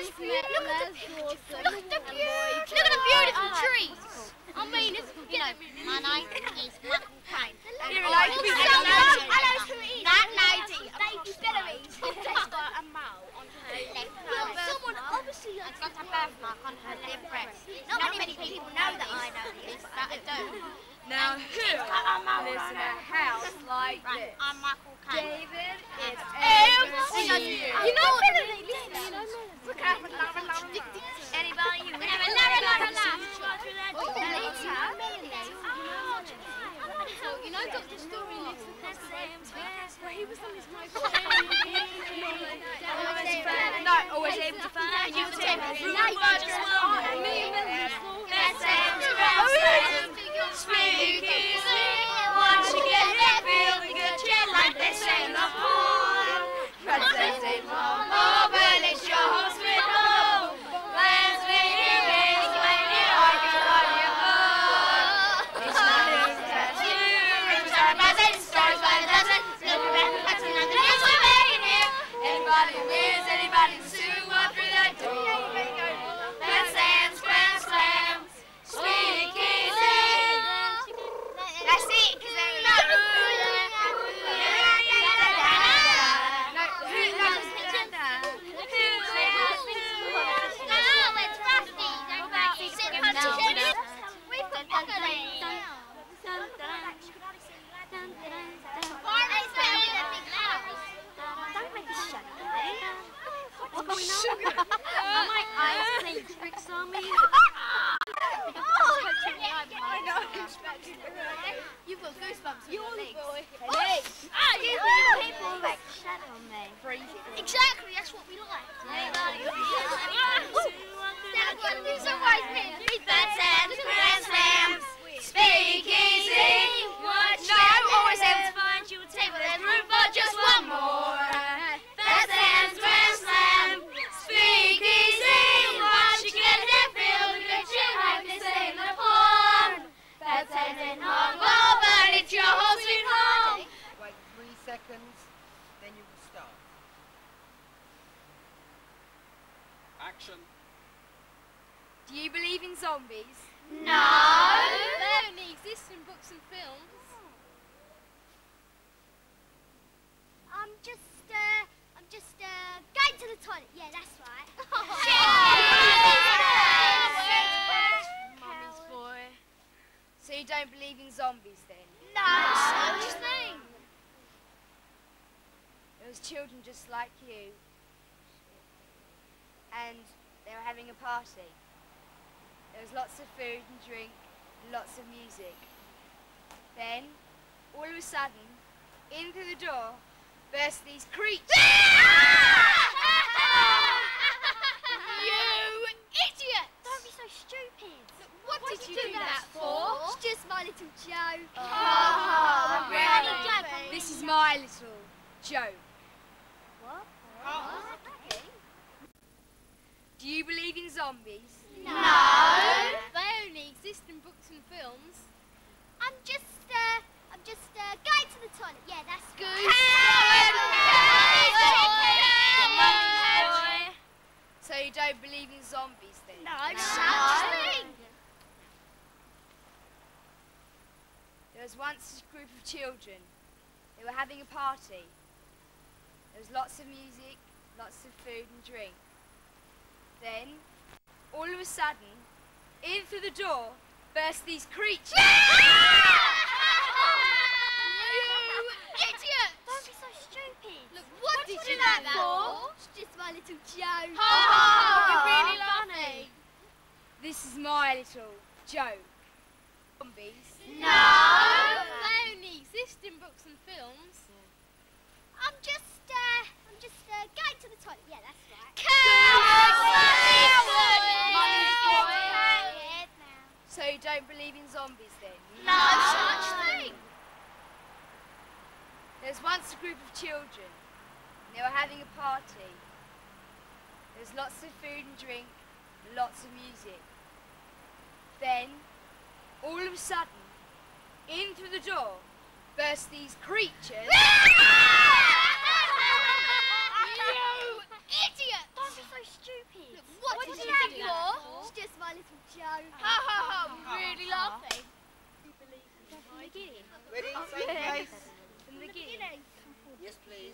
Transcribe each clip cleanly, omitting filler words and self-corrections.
Look at the beautiful trees. I mean, it's, you know, my name is Michael Caine. That lady, Daisy Bellamy, just got a mole on her left breast. Someone obviously has got a birthmark on her left breast. Not many people know that I know this, but I do. Now who lives in a house like this? I'm Michael Caine. David is You know Melanie, listen. Anybody who you know Dr. Story lives with his friends. Well, he was on his mobile. Not always able to find you. Once you get there, feel the good chill like they say in the poem. Princess ain't home, oh, but it's your home sweet home. Lands with you, baby, when you are your home. It's not his tattoo, it's our present, stories by the dozen. Look back, that's another news we're making here. Anybody wins, anybody soon walk through that door. Let's dance, grand slams, sweet kissing. That's it, because they're not You've got goosebumps on your legs. people like shadow on me. Exactly, that's what we like. Speak easy. No, always able to find you a table. There's room for just one more. That's Sam's Grand Slam. Speak easy. Once you get there, feel the good chill like they say in the poem. That's Sam's in Hong Kong, but it's your home sweet home. Wait 3 seconds, then you will start. Action. Do you believe in zombies? No. They only exist in books and films. I'm just going to the toilet. Yeah, that's right. Mummy's boy. So you don't believe in zombies then? No such thing. There was children just like you. And they were having a party. There was lots of food and drink, lots of music. Then, all of a sudden, in through the door, burst these creatures. You idiot! Don't be so stupid. What did you do that for? It's just my little joke. Really? This is my little joke. What? Okay. Do you believe in zombies? No. They only exist in books and films. I'm just going to the toilet. Yeah, that's good. So you don't believe in zombies then? No such thing. There was once a group of children. They were having a party. There was lots of music, lots of food and drink. Then, all of a sudden, in through the door, burst these creatures. You idiot! Don't be so stupid. Look, what did you do that for? It's just my little joke. You're really funny. This is my little joke. Zombies? No. They only exist in books and films. I'm just going to the toilet. Yeah, that's right. So you don't believe in zombies then? No such thing. There was once a group of children. They were having a party. There was lots of food and drink, lots of music. Then, all of a sudden, in through the door, burst these creatures. You idiot! Don't be so stupid. Look, joke. Ha ha ha, we're really laughing. Ready, same place? From the beginning. Yes, please.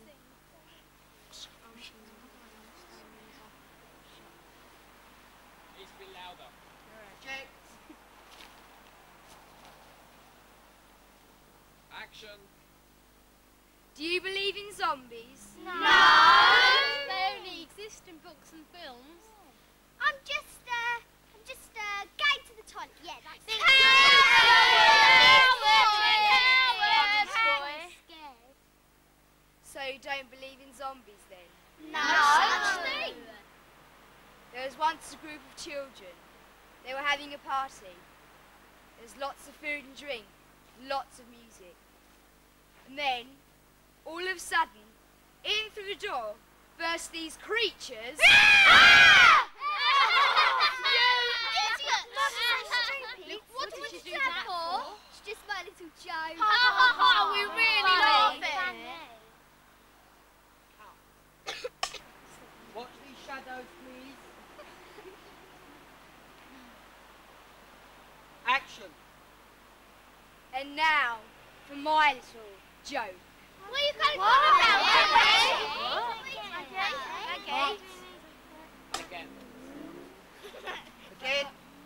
Needs to be louder. Check. Action. Do you believe in zombies? No! They only exist in books and films. I'm just going to the toilet. Yeah, that's it. So you don't believe in zombies then? No such thing. There was once a group of children. They were having a party. There was lots of food and drink, lots of music. And then, all of a sudden, in through the door burst these creatures. You idiot! That's so stupid. What did you do that for? It's just my little joke. Ha ha ha, we're really laughing. Watch these shadows, please. Action. And now, for my little joke. What are you going on about? Okay. Again. Again.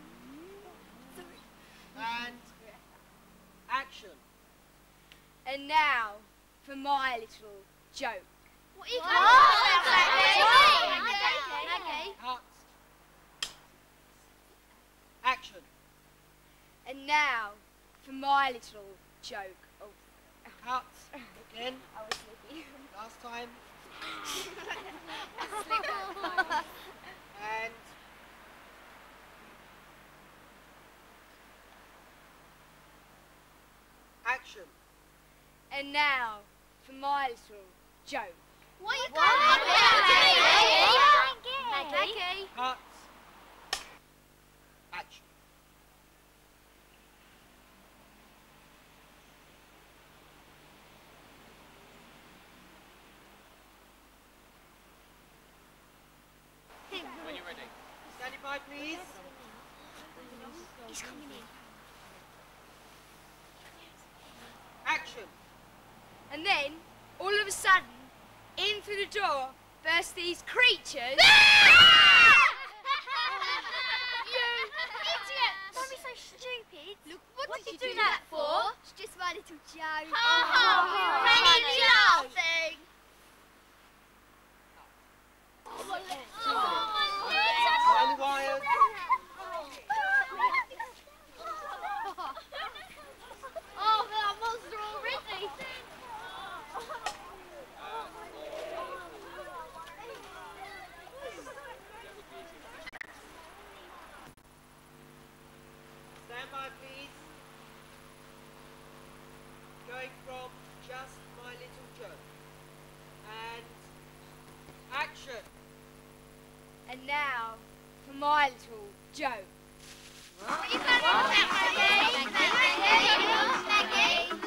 And action. And now, for my little joke. What are you going on about? Okay. Cut. Action. And now, for my little joke. Oh, Cut. Again. I was sleepy. Last time. Sleep that time. And action. And now, for my little joke. What are you going on about? Maggie. Cut. Action. When you're ready. Standing by, please. He's coming in. Action. And then, all of a sudden, in through the door burst these creatures. You idiot! Don't be so stupid. Look, what did you do do that for? It's just my little joke. we're really laughing. Line the wires. Oh, that monster already. Stand by, please. Going from just my little joke. And action. And now, for my little joke. What are you going on about, Maggie?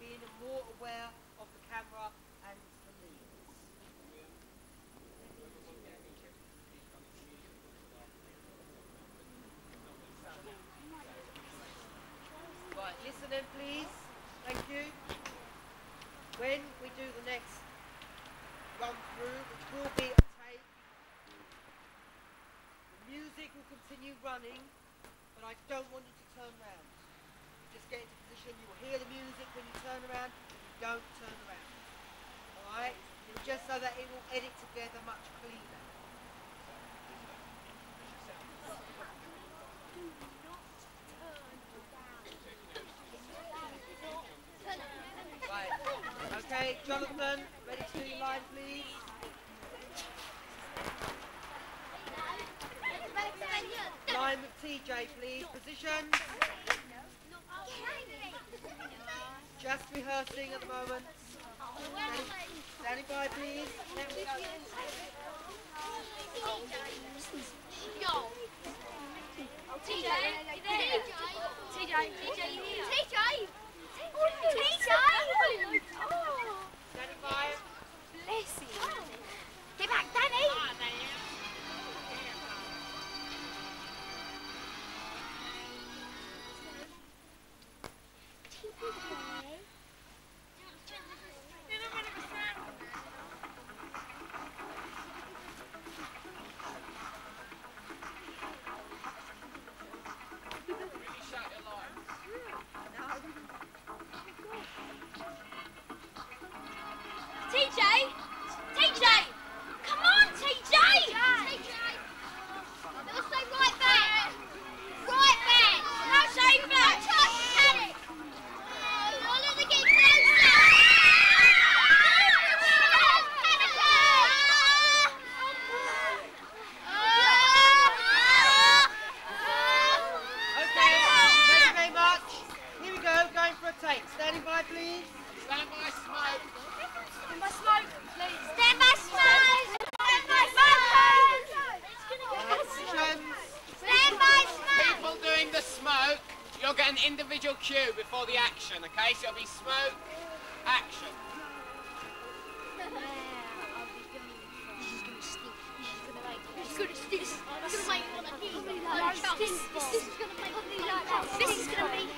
being more aware of the camera and the leads. Right, listen then please. Thank you. When we do the next run through, which will be a take, the music will continue running, but I don't want you to turn around. Just get into position, you will hear the music when you turn around, but you don't turn around. Alright? Just so that it will edit together much cleaner. Right. Okay, Jonathan, ready to do your line, please? Line with TJ, please. Position. Just rehearsing at the moment. Standing by, please. TJ, Standing by. bless you. Get back, Danny. TJ! Come on, TJ! They'll say right back! Right back! No, say back! No chance to panic! Oh, let them get closer! Okay, thank you very much. Here we go, going for a take. Standing by, please. Stand by, smoke. Stand by smoke, please. Stand by smoke! Stand by smoke! Stand by smoke! People doing the smoke, you'll get an individual cue before the action, okay? So it'll be smoke, action. This is gonna be.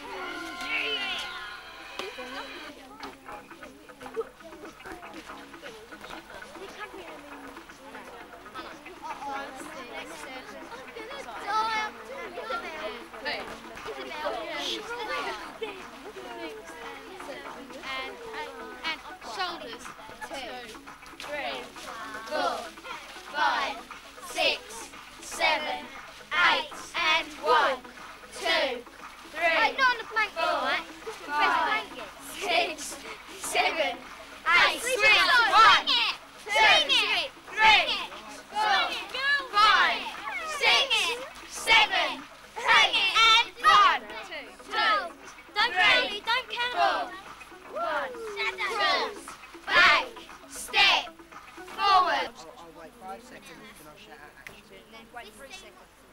And shoulders. 2, 3, 4, 5, 6, 7, 8, and 1, 2, 3. Not on the blank, 4, 6, 7, 8. Swing it! 1, 2, 3, 4, 5, 6, 7, 8, and 1, 2. Don't count me, don't count me. 1, 2, back, step, forward. I'll wait 5 seconds and I'll shout out action. Then wait 3 seconds.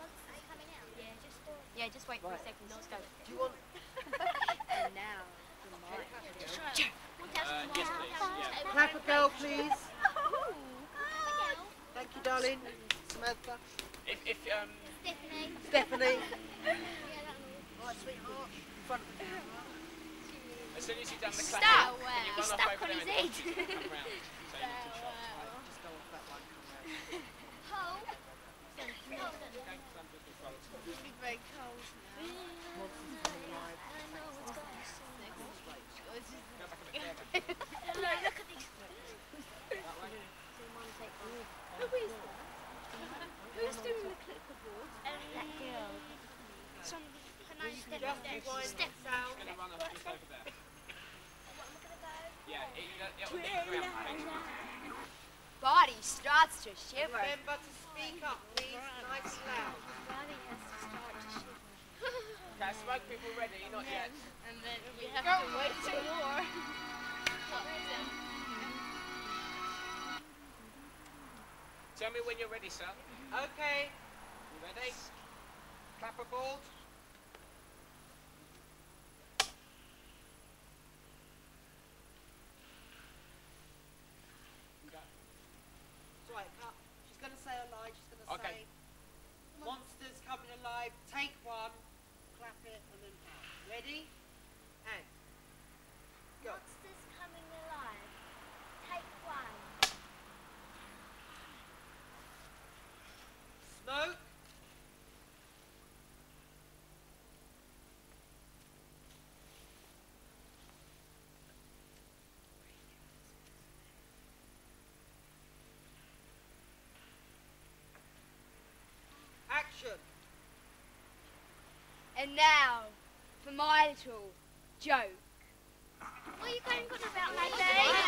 Yeah, just wait 3 seconds. Let's go. Do you want... And now, Yes, please. Yeah. Clap a girl, please. Thank you, darling. Samantha. If Stephanie. Right, sweetheart. In front of the camera. as soon as you've done the clap, Stop. can you He's run off stuck over on there his and head. come around? So you can shot. Right, just go off that one. Come round. It's very cold Monsters coming alive. Look at these. Who's doing the clipperboard? That girl. Can I step Just there? rewind Step. the sound. Gonna run off just over there. Yeah, it'll hit the ground. Body starts to shiver. Remember to speak up, please. Nice and loud. Body has to start to shiver. Okay, smoke people ready, not yet. And then we have to wait some more. Tell me when you're ready, sir. Okay. You ready? Clapperboard. 5, take 1, clap it, and then out. Ready? And go. Monsters coming alive. Take 1. Smoke. Action. And now, for my little joke. What are you going on about, Maggie?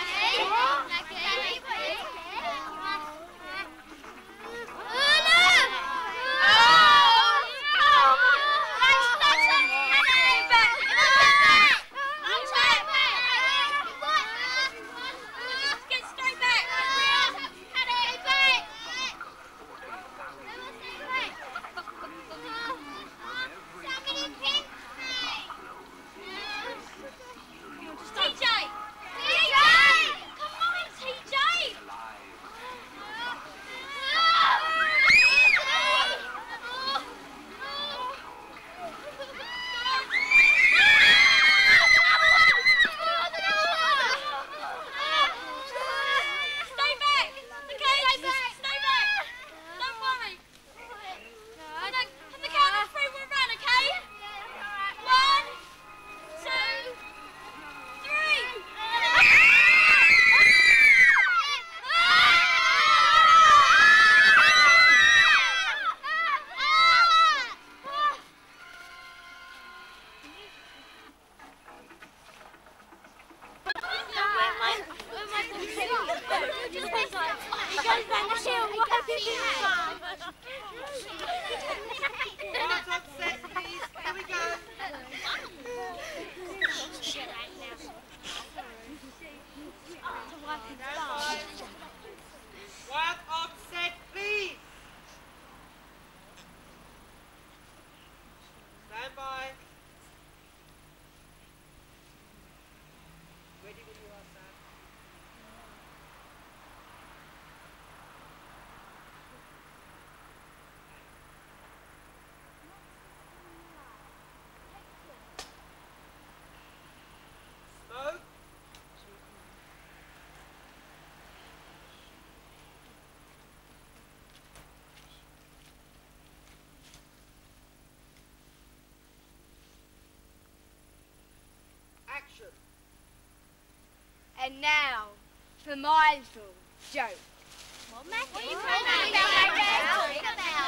Action. And now, for my little joke. What are you talking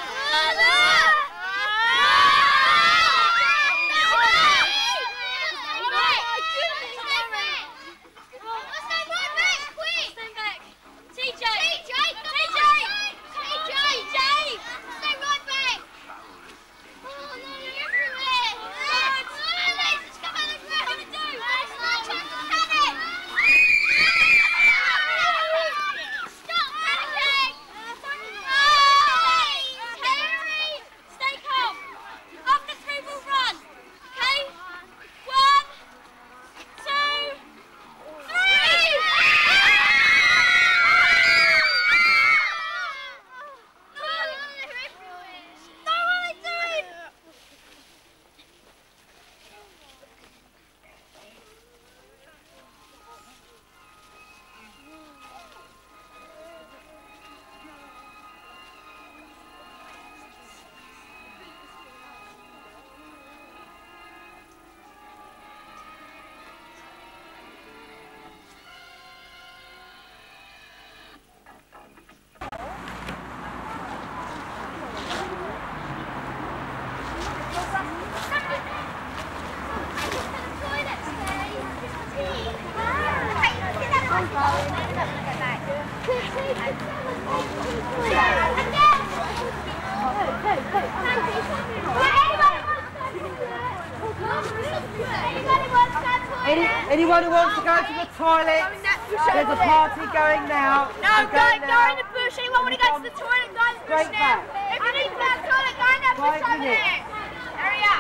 Anyone who wants to go to the toilet, there's a party going now. No, go in the bush. Anyone want to go to the toilet, go in the bush now. If you need to go to the toilet, go in that bush over there. Hurry up.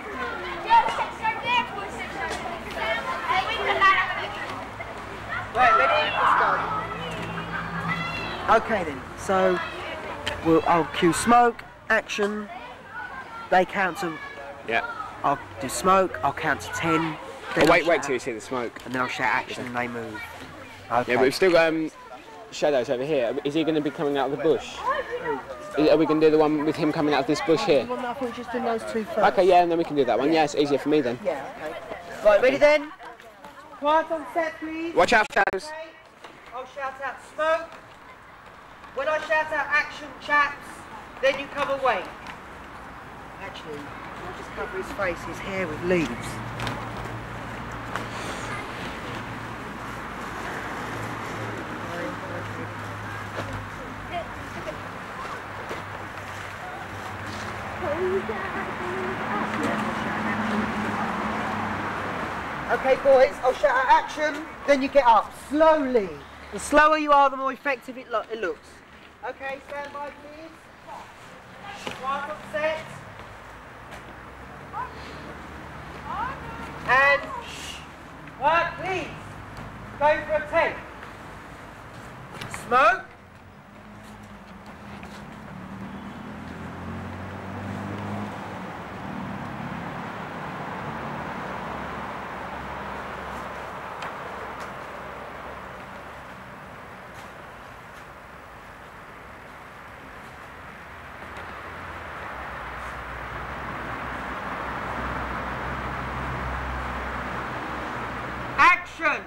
Go over there, push it over there. Hey, we can line up with it. Right, ready? Let's go. Okay then, so I'll cue smoke, action, they count to... Yeah. I'll do smoke, I'll count to 10. Oh, wait till you see the smoke. And then I'll shout action and they move. Okay. Yeah, but we've still got shadows over here. Is he going to be coming out of the bush? Are we going to do the one with him coming out of this bush here? Well, no, I thought just doing those two first. Okay, yeah, and then we can do that one. Yeah, it's easier for me then. Yeah, okay. Right, ready then? Quiet on set, please. Watch out, shadows. Okay. I'll shout out smoke. When I shout out action, chaps, then you come away. Actually, I'll just cover his face, his hair with leaves. Okay, boys, I'll shout out action, then you get up, slowly. The slower you are, the more effective it looks. Okay, stand by, please. Quiet on set. And, quiet, please. Go for a take. Smoke. Action!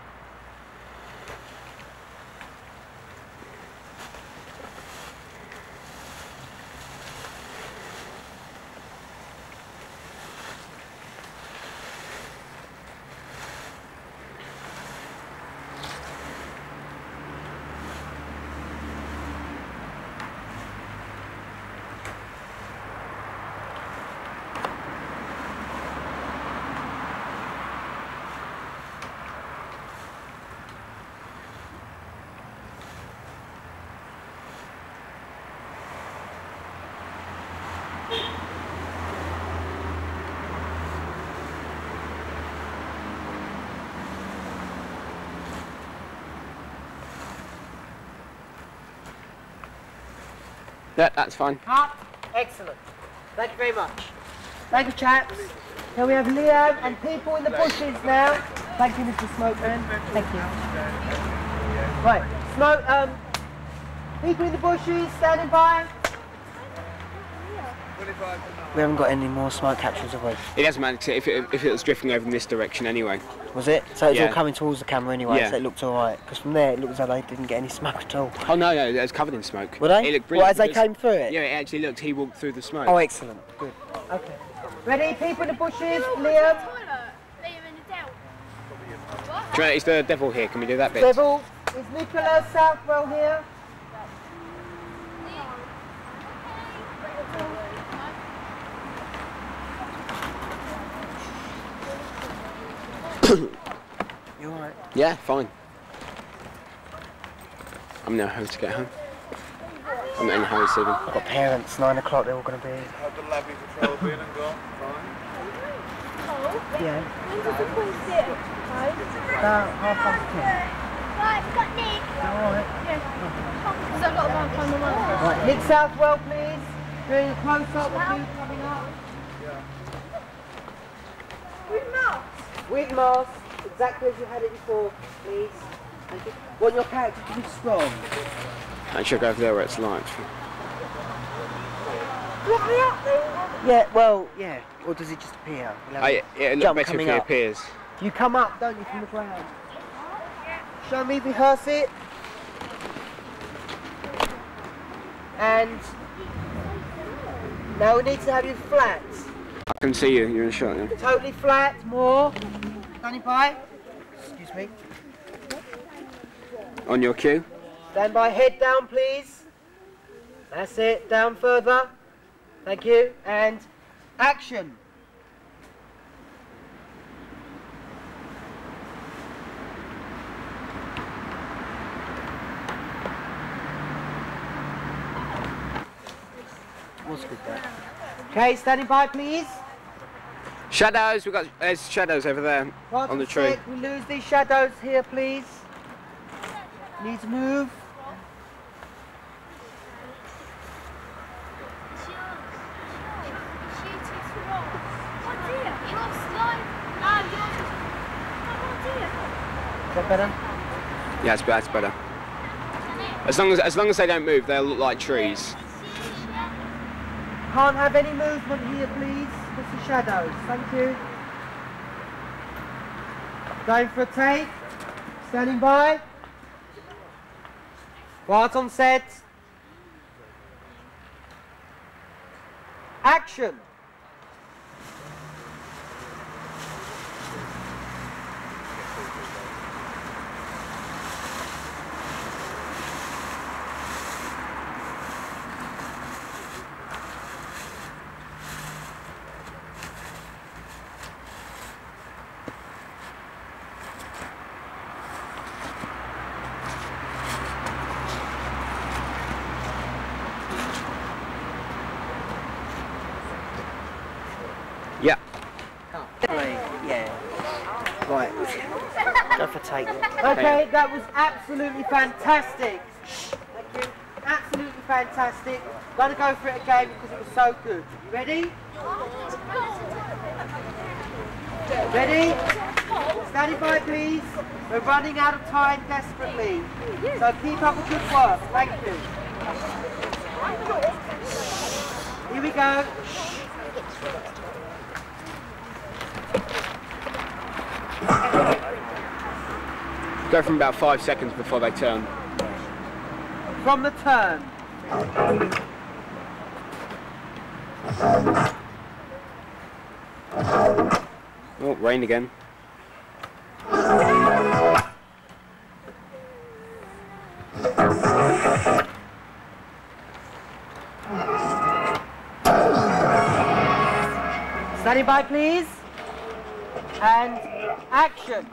Yeah, that's fine. Cut. Excellent. Thank you very much. Thank you, chaps. Can we have Liam and people in the bushes now? Thank you, Mr. Smokeman. Thank you. Right, Smoke. People in the bushes, standing by. We haven't got any more smoke captures, have we? It doesn't matter if it was drifting over in this direction anyway. Was it? So it's Yeah. all coming towards the camera anyway, Yeah. so it looked alright. Because from there it looked as though they didn't get any smoke at all. Oh no, it was covered in smoke. Were they? It looked Well, brilliant. as they because- came through it? Yeah, it actually looked. He walked through the smoke. Oh, excellent. Good. Okay. Ready? People in the bushes, Liam. Do you know, it's the devil here. Can we do that bit? Devil. Is Nicola Southwell here? You alright? Yeah, fine. I'm now home to get home. I'm not in the home this evening. I've got parents, 9 o'clock, they're all going to be here. How'd the Labby patrol been and gone? Fine. Yeah. When does the pool sit? About 10:30. Right, got Nick. Alright. Because I've got to go and find my mum. Right, Nick Southwell, please. Doing a close-up with you coming up. With Mouse. With mask, exactly as you had it before, please. Thank you. Want your character to be strong. I should go over there where it's light. Look me up then. Yeah, well, yeah. Or does it just appear? We'll have It jump looks better coming if it up. appears. You come up, don't you, from the ground? Show me, rehearse it. And now we need to have you flat. I can see you. You're in shot. Yeah. Totally flat, more. Standing by. Excuse me. On your cue. Stand by, head down, please. That's it, down further. Thank you. And action. Was good there. Okay, standing by, please. Shadows. There's shadows over there Right on the to tree. sit. We lose these shadows here, please. Need to move. that better? Yeah, that's better. As long as they don't move, they'll look like trees. Can't have any movement here, please. Just the shadows. Thank you. Going for a take. Standing by. Right on set. Action. Yeah. Yeah. Right. Go for take. Okay, that was absolutely fantastic. Thank you. Absolutely fantastic. Gotta go for it again because it was so good. You ready? Ready? Standing by, please. We're running out of time desperately. So keep up the good work. Thank you. Here we go. Go from about 5 seconds before they turn. From the turn. Oh, rain again. Standing by, please. And action.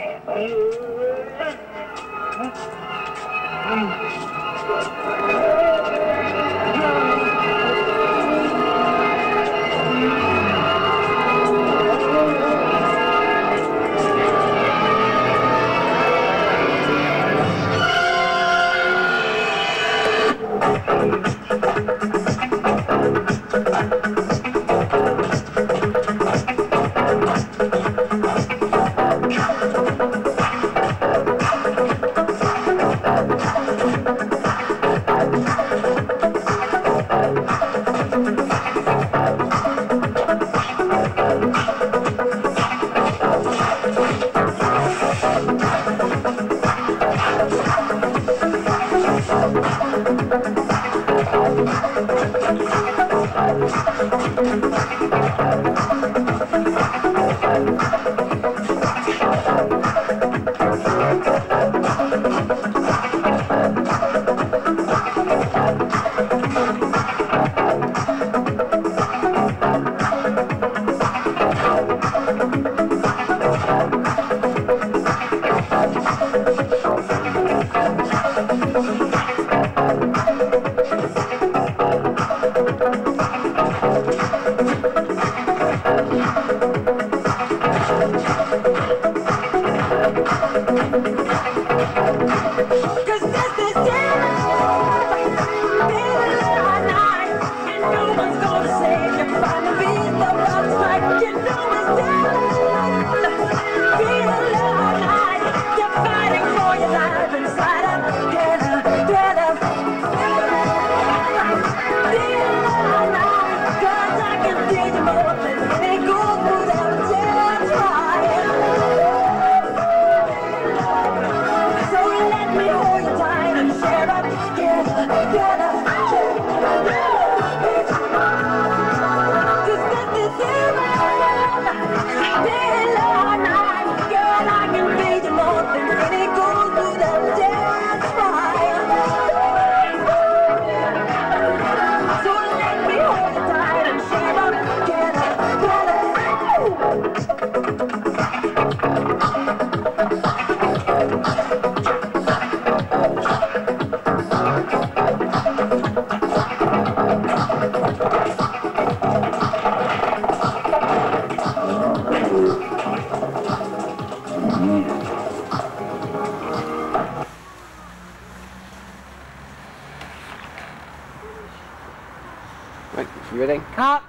Right, you ready? Cut.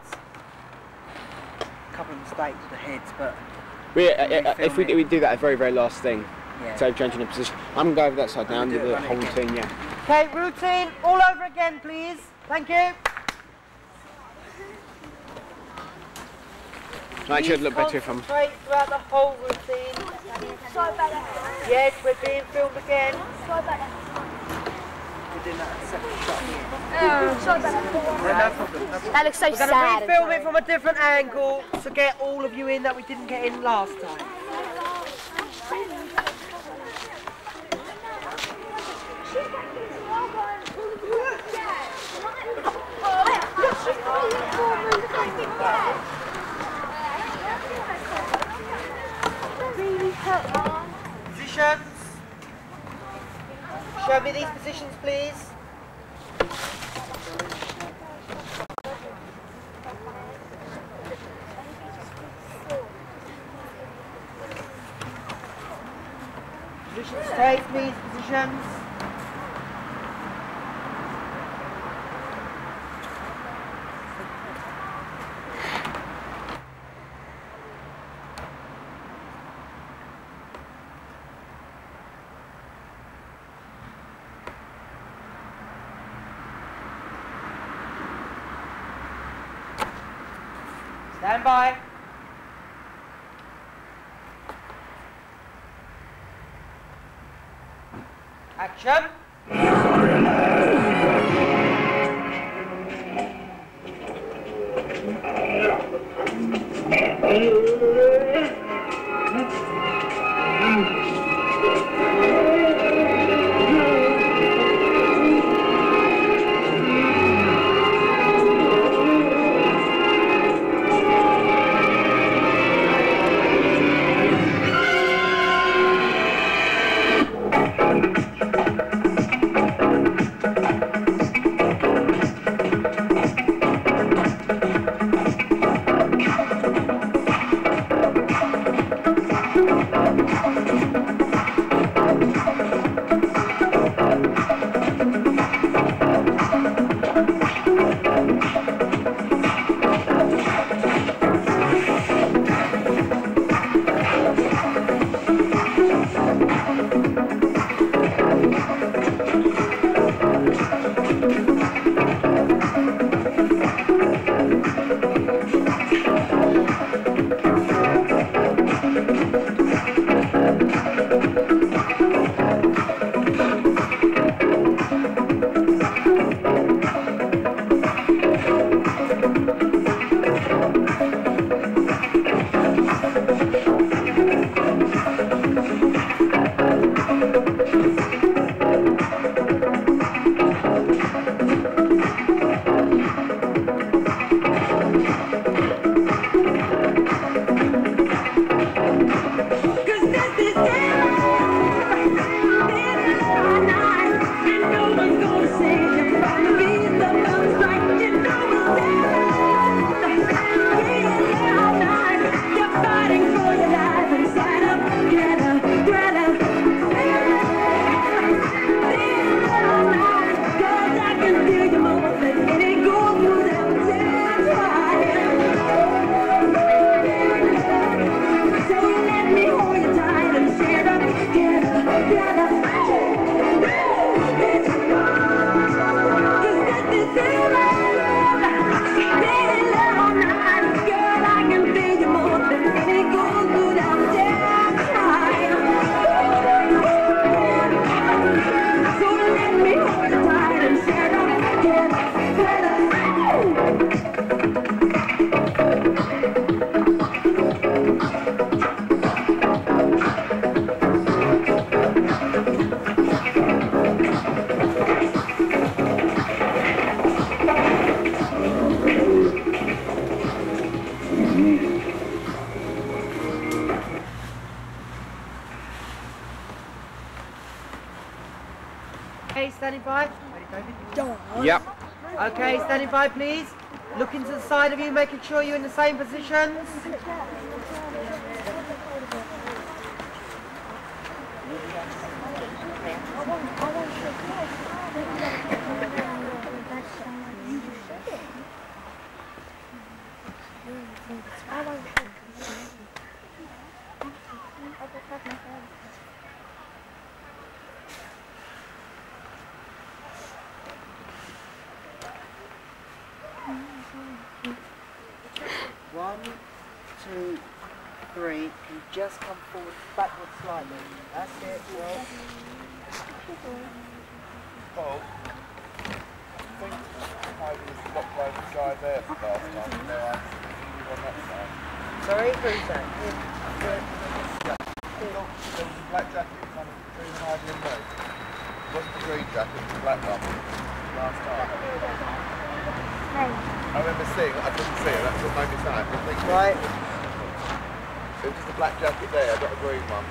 A couple of mistakes with the heads, but If we do that very last thing. So changing the position. I'm going to go over that side now and do the whole routine, yeah. Okay, routine all over again, please. Thank you. Make sure it look better if I'm... Concentrate throughout the whole routine. Yes, we're being filmed again. We're doing that second shot here. No problem. That looks so We're going to refilm it from a different angle to get all of you in that we didn't get in last time. Positions. Show me these positions, please. Positions straight, please. Positions. Stand by. Action. Okay, standing by. Ready, David? Yep. Okay, standing by, please. Looking to the side of you, making sure you're in the same positions. 1, 2, 3. Can you just come forward, backwards slightly? That's it, well. Paul, I think maybe there's a block by the side there for last time, and now I'm on that side. Sorry, who's that? There was a black jacket kind of between Heidi and me. It wasn't the green jacket, it was the black one. Last time. I remember seeing it, I couldn't see it, that's what made me say it. Right. It was just a black jacket there, not a green one.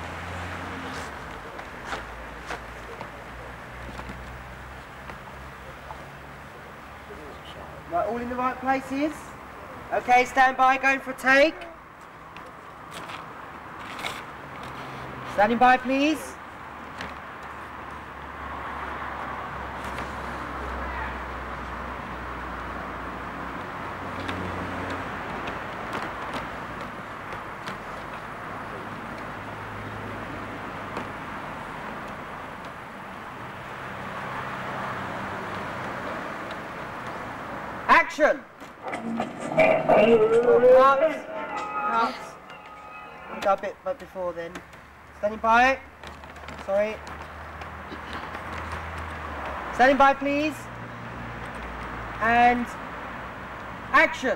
Right, all in the right places? Okay, stand by, going for a take. Standing by, please. Action! Cuts. We'll go a bit before then. Standing by. Sorry. Standing by, please. And action!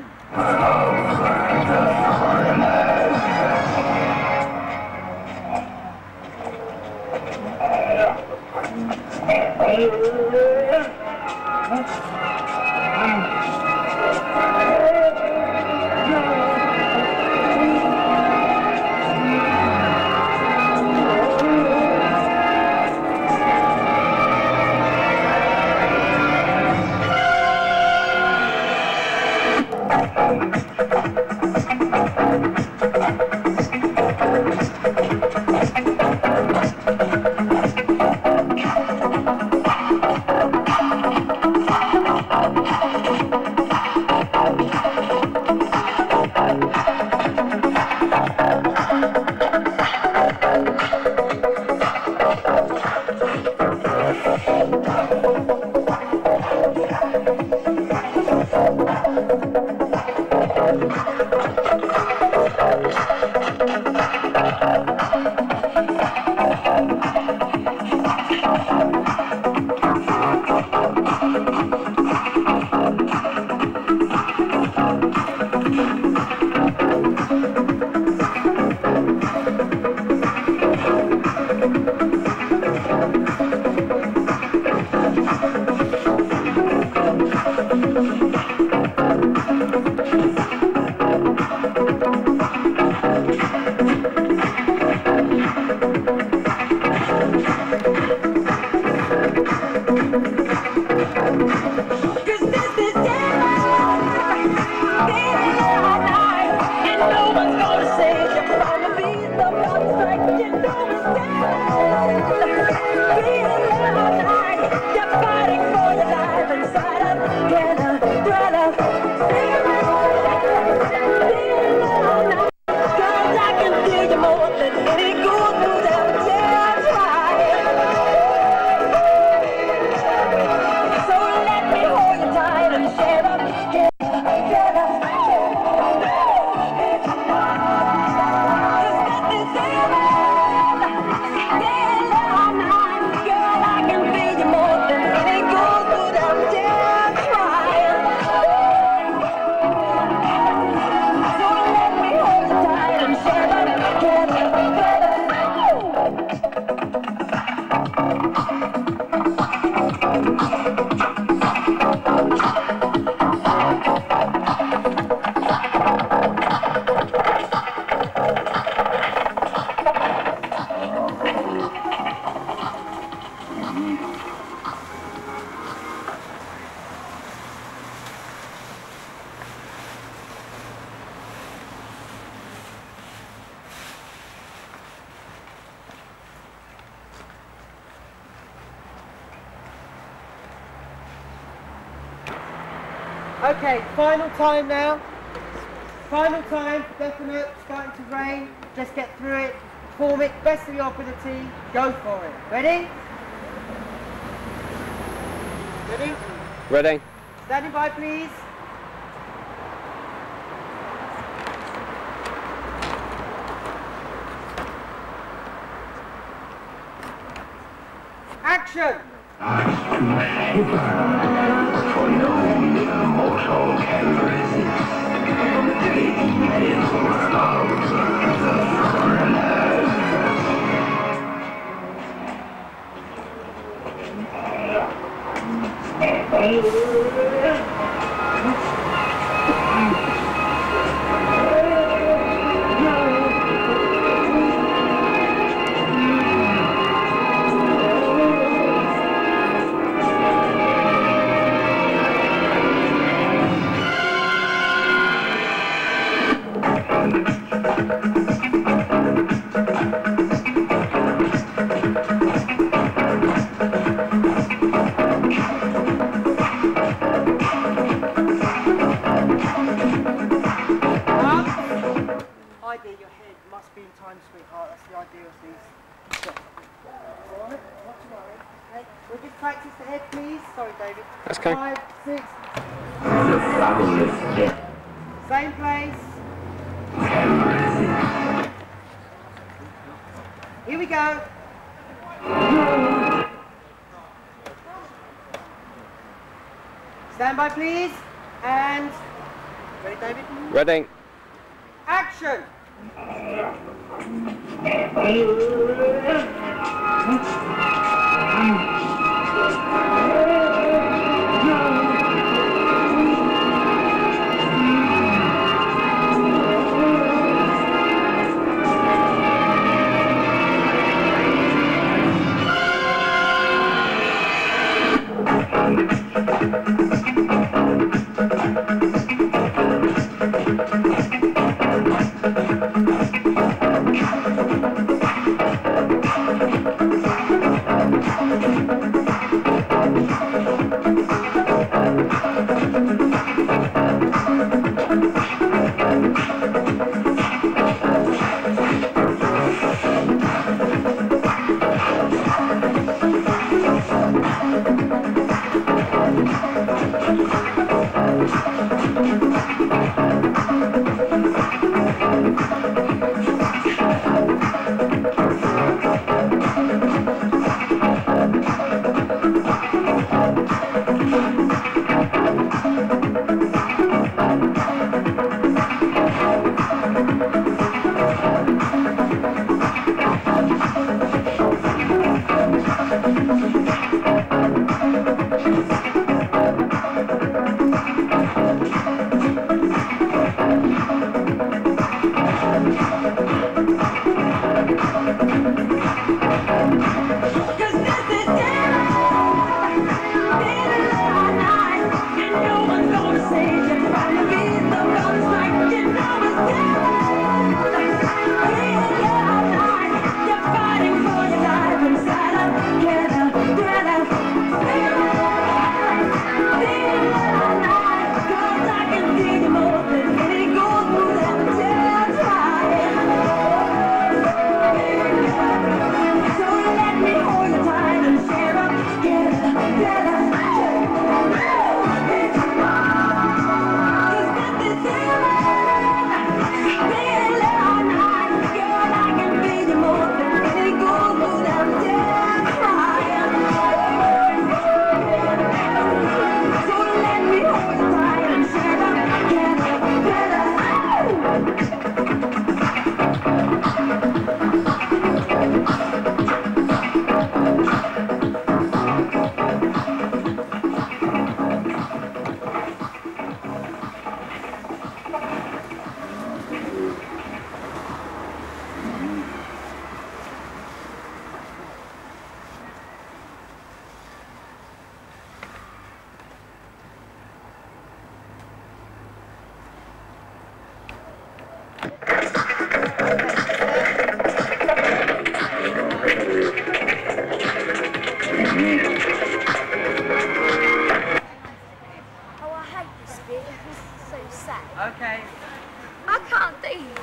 Okay, final time now. Final time, for definite, starting to rain. Just get through it, perform it, best of your ability, go for it. Ready? Ready? Ready. Standing by, please. Action! For no mortal can resist the evil of the foreigners. Idea, your head must be in time, sweetheart. That's the idea of these. Alright, not to worry. Okay, we'll just practice the head, please. Sorry, David. That's okay. 5, 6. The fabulous death Same place. can resist. Here we go. Stand by, please. And ready, David? Ready? Action! Okay. I can't do it.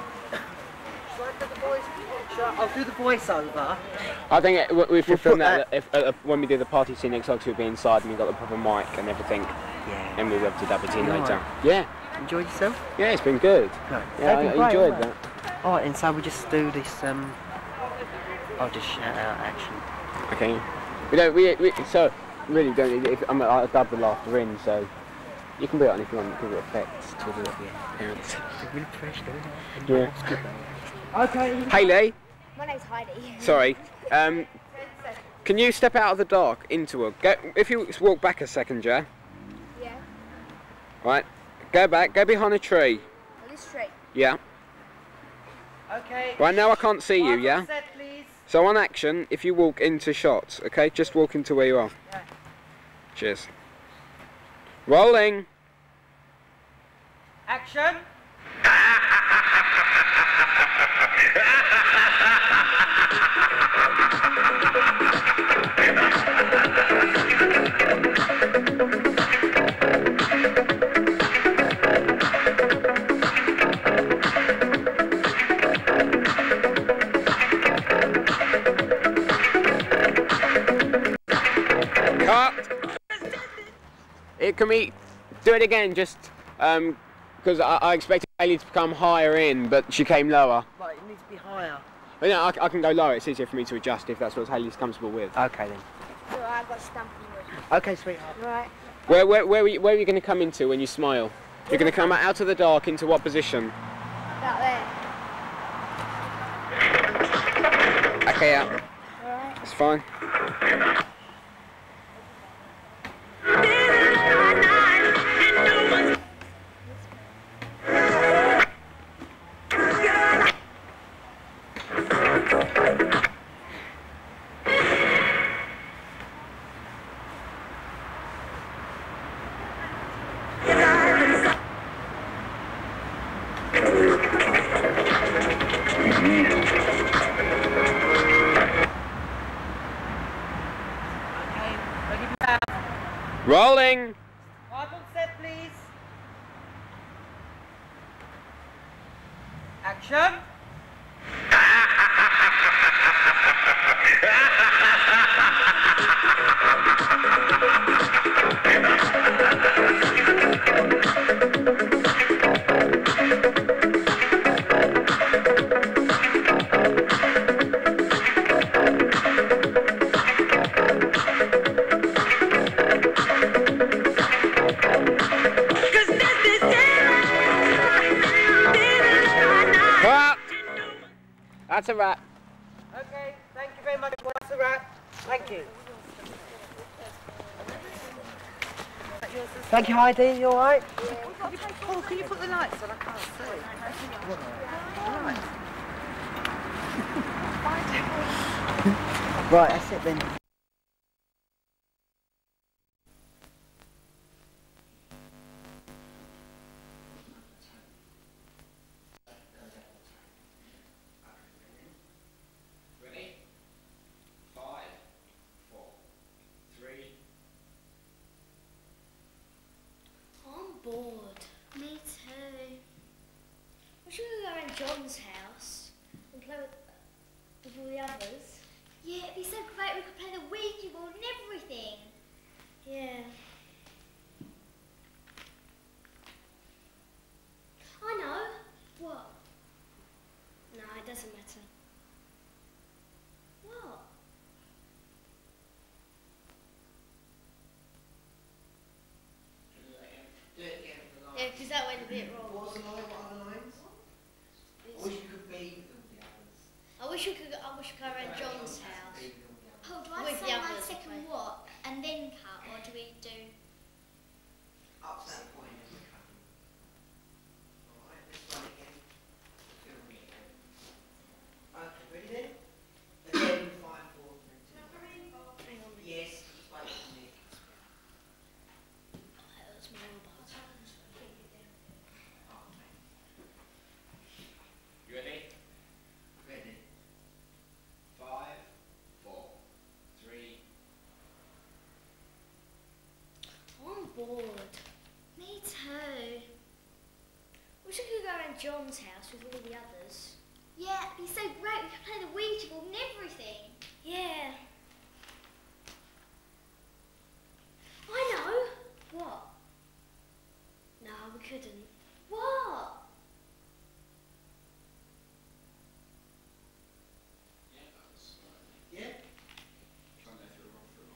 Shall I do the voice? I'll do the voiceover. I think we should film that when we do the party scene next we'll be inside and we've got the proper mic and everything. Yeah. And we'll be able to dub it in later. Right. Yeah. Enjoyed yourself? Yeah, it's been good. Good. Yeah, I enjoyed that. Alright, and so we'll just do this, I'll just shout out action. Okay. So really don't need it. I dub the laughter in, so you can put it on if you want, give it effects to the appearance. It's really fresh, don't it? Yeah. It's good though. Okay. Hayley. My name's Heidi. Sorry. Can you step out of the dark into a? If you walk back a second, yeah. Yeah. Right. Go back. Go behind a tree. On this tree. Yeah. Okay. Right now I can't see you. Yeah. Set, please. So on action, if you walk into shots, okay, just walk into where you are. Yeah. Cheers. Rolling. Action. Cut. Can we do it again? Just because I expected Hayley to come higher in, but she came lower. Right, it needs to be higher. But no, I can go lower. It's easier for me to adjust if that's what Hayley's comfortable with. Okay then. So I got stumpy wood. Okay, sweetheart. Right. Where are you going to come into when you smile? You're going to come out of the dark into what position? About there. Okay, out. Alright. That's fine. Rolling. Marble set, please. Action. That's a wrap. Okay, thank you very much. Well, that's a wrap. Thank you. Thank you, Heidi. You all right? Oh, can you put the lights on? I can't see. Right, that's it then. Bored. Me too. We should go around John's house and play with all the others. Yeah, it'd be so great. We could play the Ouija board and everything. Yeah. I know. What? No, it doesn't matter. What? Yeah, because that went a bit wrong. What was the line? What are the lines? I wish you could be with the others. I wish we could go around John's house. Oh, do I With say the my others, second okay. what and then cut, or do we do? Up to that point, and we're cutting. Alright, let's run again. Film it again. Okay, ready then? Again, 5, 4, 3, 2, 1. Hang on. Yes, just wait for me. That was my own part. You ready? Ready. 5, 4, 3. I'm bored. Me too. We should go around John's house with all the others. Yeah, it'd be so great. We could play the Ouija board and everything. Yeah. I know. What? No, we couldn't. What? Yeah?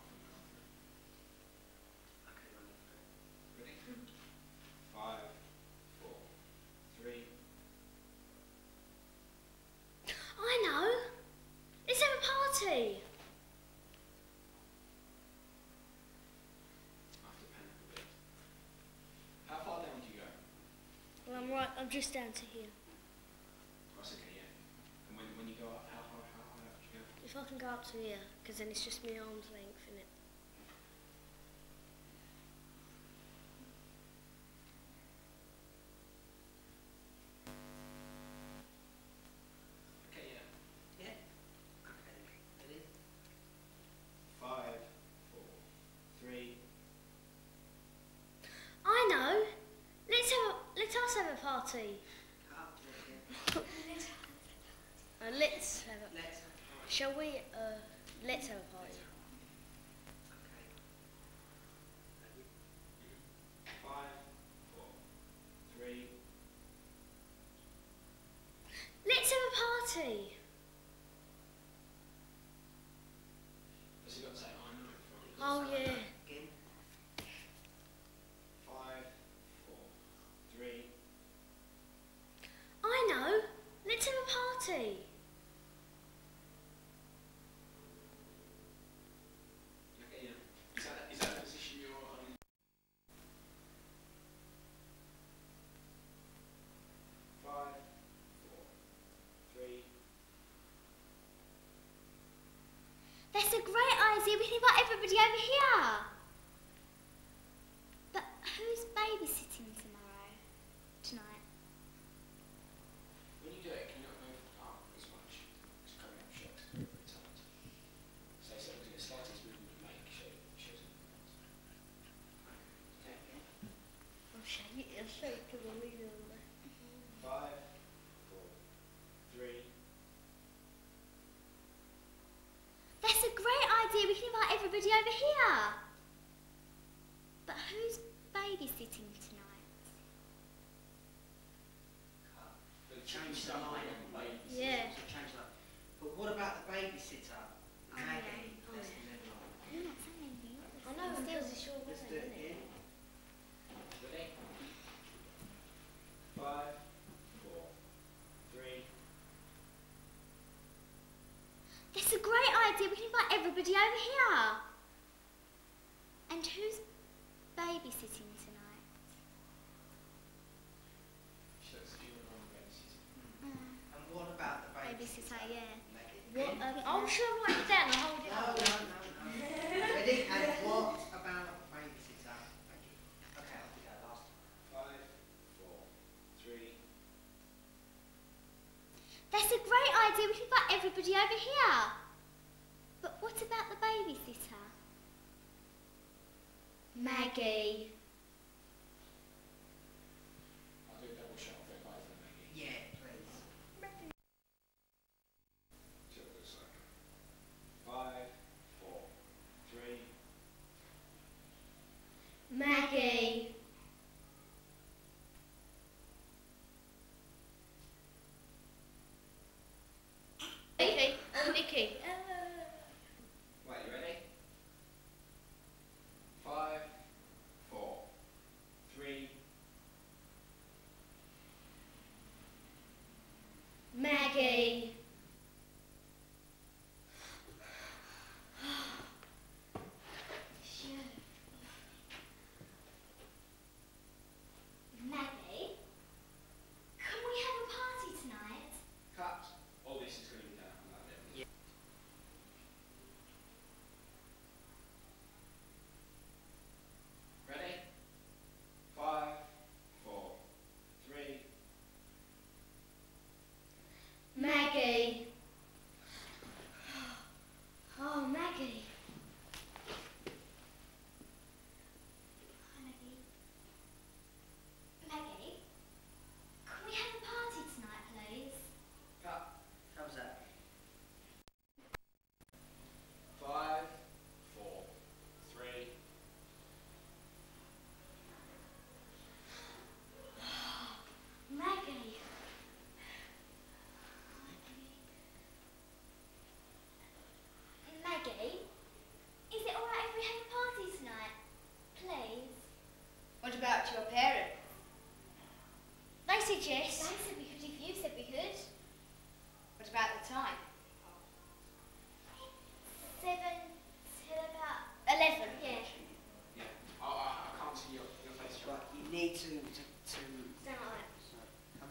I'm just down to here. That's okay, yeah. And when you go up, how high up do you go? If I can go up to here, because then it's just my arm's length, innit? Okay, yeah. Yeah? Okay, ready? 5, 4, 3. I know. Let us have a party. Let's have a. Let's. Shall we? Let's have a party. Okay. 5, 4, 3. Let's have a party. Has he got to say I know from? Oh yeah. Again. 5, 4, 3. I know. Let's have a party. Okay, yeah. Is that the position you're on? Five, 4, 3. That's a great idea. We can invite everybody over here. But who's babysitting tonight? When you do it, can you not go up as much? It's coming up short. It's hard. So the slightest movement you make shows it. Okay. I'll show you because I'm reading on there. 5, 4, 3. That's a great idea. We can invite everybody over here. But who's babysitting tonight? Change the line. Yeah. So change that. But what about the babysitter? Maggie. Oh, That's yeah. the next one. You're not saying anything. I know, still it's your Let's word, do it isn't it? again. Ready? 5, 4, 3. That's a great idea. We can invite everybody over here. And who's babysitting tonight? And what about the babysitter? Babysitter, yeah. Maggie. What? I'm sure I'll write it down and hold it No. up. Ready? And what about babysitter? Maggie. Okay, I'll do that last. 5, 4, 3. That's a great idea. We can invite everybody over here. But what about the babysitter? Maggie. I'll do a double shot for both of them, Maggie. Yeah, please. See what it looks like. 5, 4, 3. Maggie. Nikki. Oh, Nikki. Right, you ready? 5, 4, 3. Maggie. Maggie, can we have a party tonight? Cut. All this is going to be done on that level. Yeah. Ready? 5, 4, 3. Maggie. Oh, Maggie. Maggie, can we have a party tonight, please? Cut. How's that? 5, 4, 3. Maggie. Maggie, is it alright if we have a party tonight? Please? What about your parents? They said yes. They said we could if you said we could. What about the time? 7 till about 11. Yeah. Yeah. I can't see your face. Right, you need to Stand like that. so, come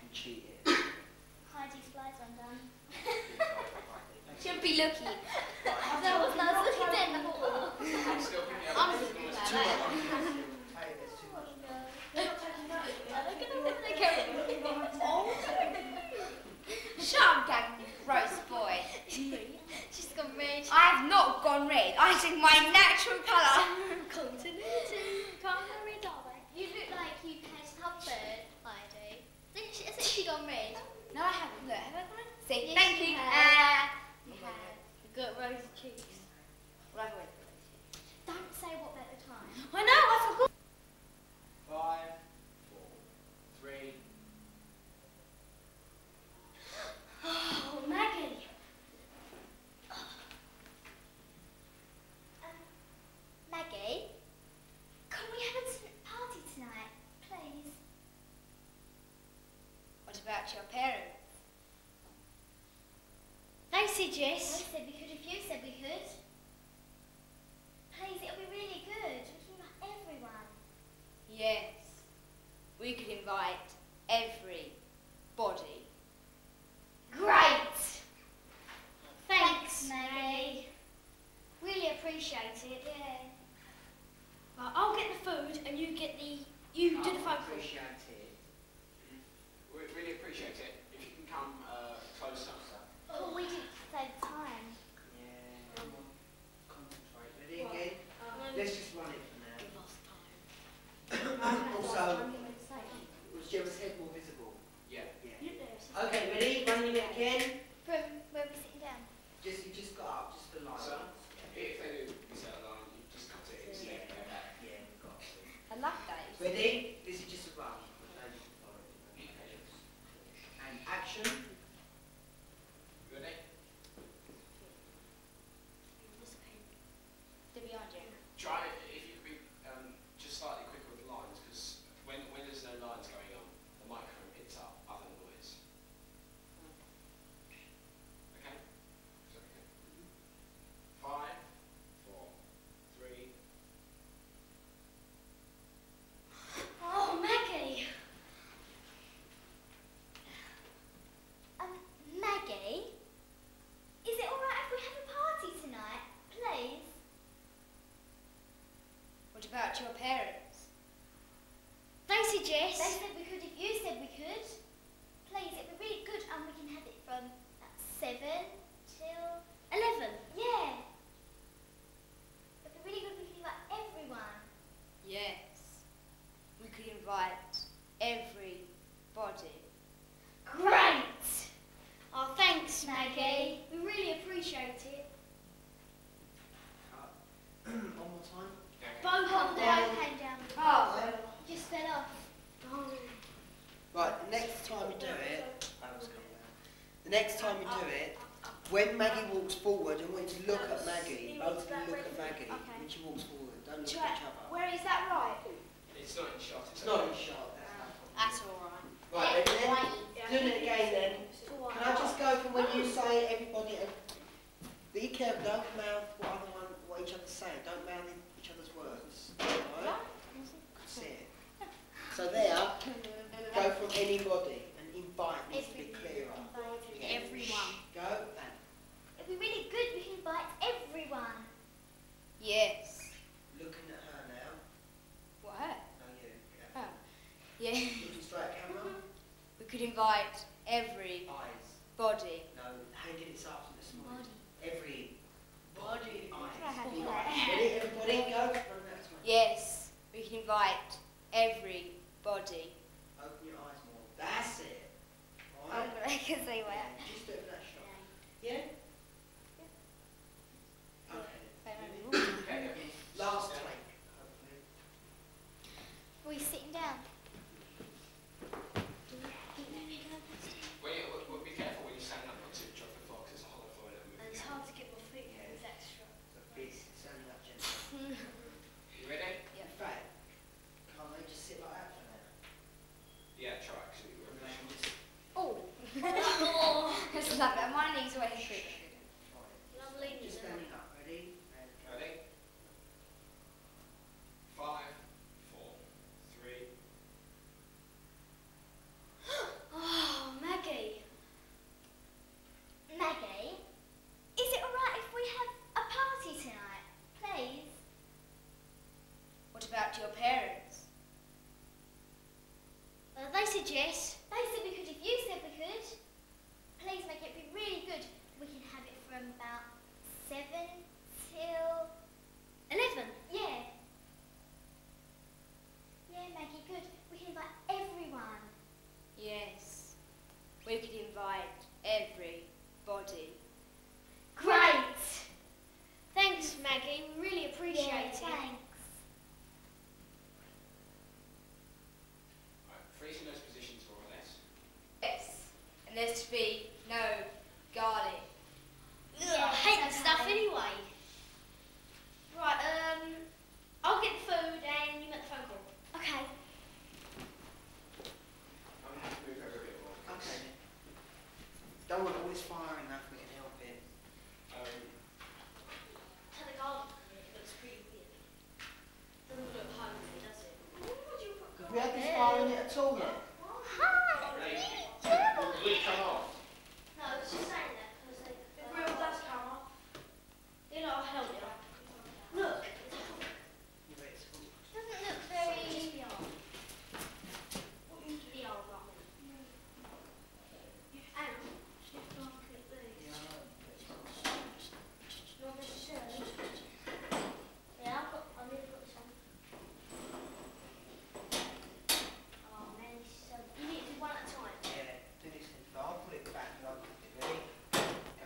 cheated. Heidi's flies undone. She'll be lucky. That was nice looking then. I'm looking at that. Shut up, gang, gross boy. She's gone red. I have not gone red. I think my natural colour. Continuity. Colour darling. You look like you had comfort, Heidi. Isn't she gone red? No, I haven't. Look, have I gone red? See, yes, thank you. You have. You've got rosy cheeks. Right away. Don't say what at the time. I know, I forgot. 5, 4, 3. Oh, Maggie. Maggie, can we have a party tonight, please? What about your parents? They suggest. We said we could if you said we could. Please, it'll be really good. We can invite everyone. Yes, we could invite everybody. Great! Thanks, Maggie. Really appreciate it. Yeah. Right, I'll get the food and you do the phone call. Appreciate it. We really appreciate it. If you can come closer. Oh, we didn't save time. Yeah. Concentrate. Ready again? Let's just run it for now. Also, was Gemma's head more visible? Yeah. Okay, ready? Running it again. From where we're sitting down. You just got up, just the line. So, if they do set a line, you just cut it instead. Yeah, we've got to. I love those. Ready? This is just a run. And action. Ready? They're behind you. Try it if you could be just slightly quicker with the lines, because when there's no lines going on, the microphone picks up other noise. Okay? Is that okay? 5, 4, 3. Oh, Maggie. Maggie, is it all right if we have a party tonight, please? What about your parents? They suggest. They said we could if you said we could. Please, it'd be really good and we can have it from 7 till 11. Yeah. It'd be really good if we can invite everyone. Yes, we could invite everybody. Great! Oh, thanks, Maggie. We really appreciate it. One more time. Both down. came down. Oh. Just fell off. Right, the next time you do it, the next time you do it, when Maggie walks forward, I want you to look at Maggie. Both of you look at Maggie when she walks forward. Don't look at each other. Where is that right? It's not in shot. It's not in shot. That's all right. Right, ready then? Doing it again then. Can I just go from when you say everybody and be careful, don't mouth what each other's saying. Don't mouth each other's words. Alright? See it. So there, go from anybody and invite needs to be clearer. Everyone. Go and It'd be really good if we can invite everyone. Yes. looking at her now. What? No, you. Oh. Yeah. Looking straight at camera. We could invite everybody. Eyes. No, hanging it up to this morning. Every body. Eyes. Ready? Everybody go. Run that way. Yes, we can invite everybody. Open your eyes more. That's it. I Alright? can say what. Just do it for that shot. Yeah? Okay. Okay. Last take, hopefully. Are we sitting down? Well, be careful when you stand up on the chocolate floor, because it's a hollow floor. And it's hard to get my feet in with extra. It's a bit standing up gently. You ready? In fact, can't they just sit like that for now? Yeah, try actually. And they can just Oh. said yes. They said we could if you said we could. Please make it be really good. We can have it from about 7 till 11. Yeah. Yeah, make it good. We can invite everyone. Yes, we could invite everybody. Great. Thanks, Maggie. We really appreciate Yeah, it. thanks. Right, freezing those positions more or less. Yes, and there's to be no garlic. Ugh, I hate the stuff anyway. Right, I'll get the food and you make the phone call. Okay. I'm going to have to move over a bit more. Okay. Don't want all this firing now if we can help it. Tell the garlic it looks pretty weird. Doesn't look homely, does it? Have we had this firing it at all yet? Will it come off? No, it's just saying that because the grill does come off. You know, I'll help you. Look. Doesn't look very... What you the old one? And just don't click these. Not necessarily. Yeah, I've nearly got this one. Oh man, this is so... You need to do one at a time. Yeah, do this in. I'll put it back and I'll put it ready. Go.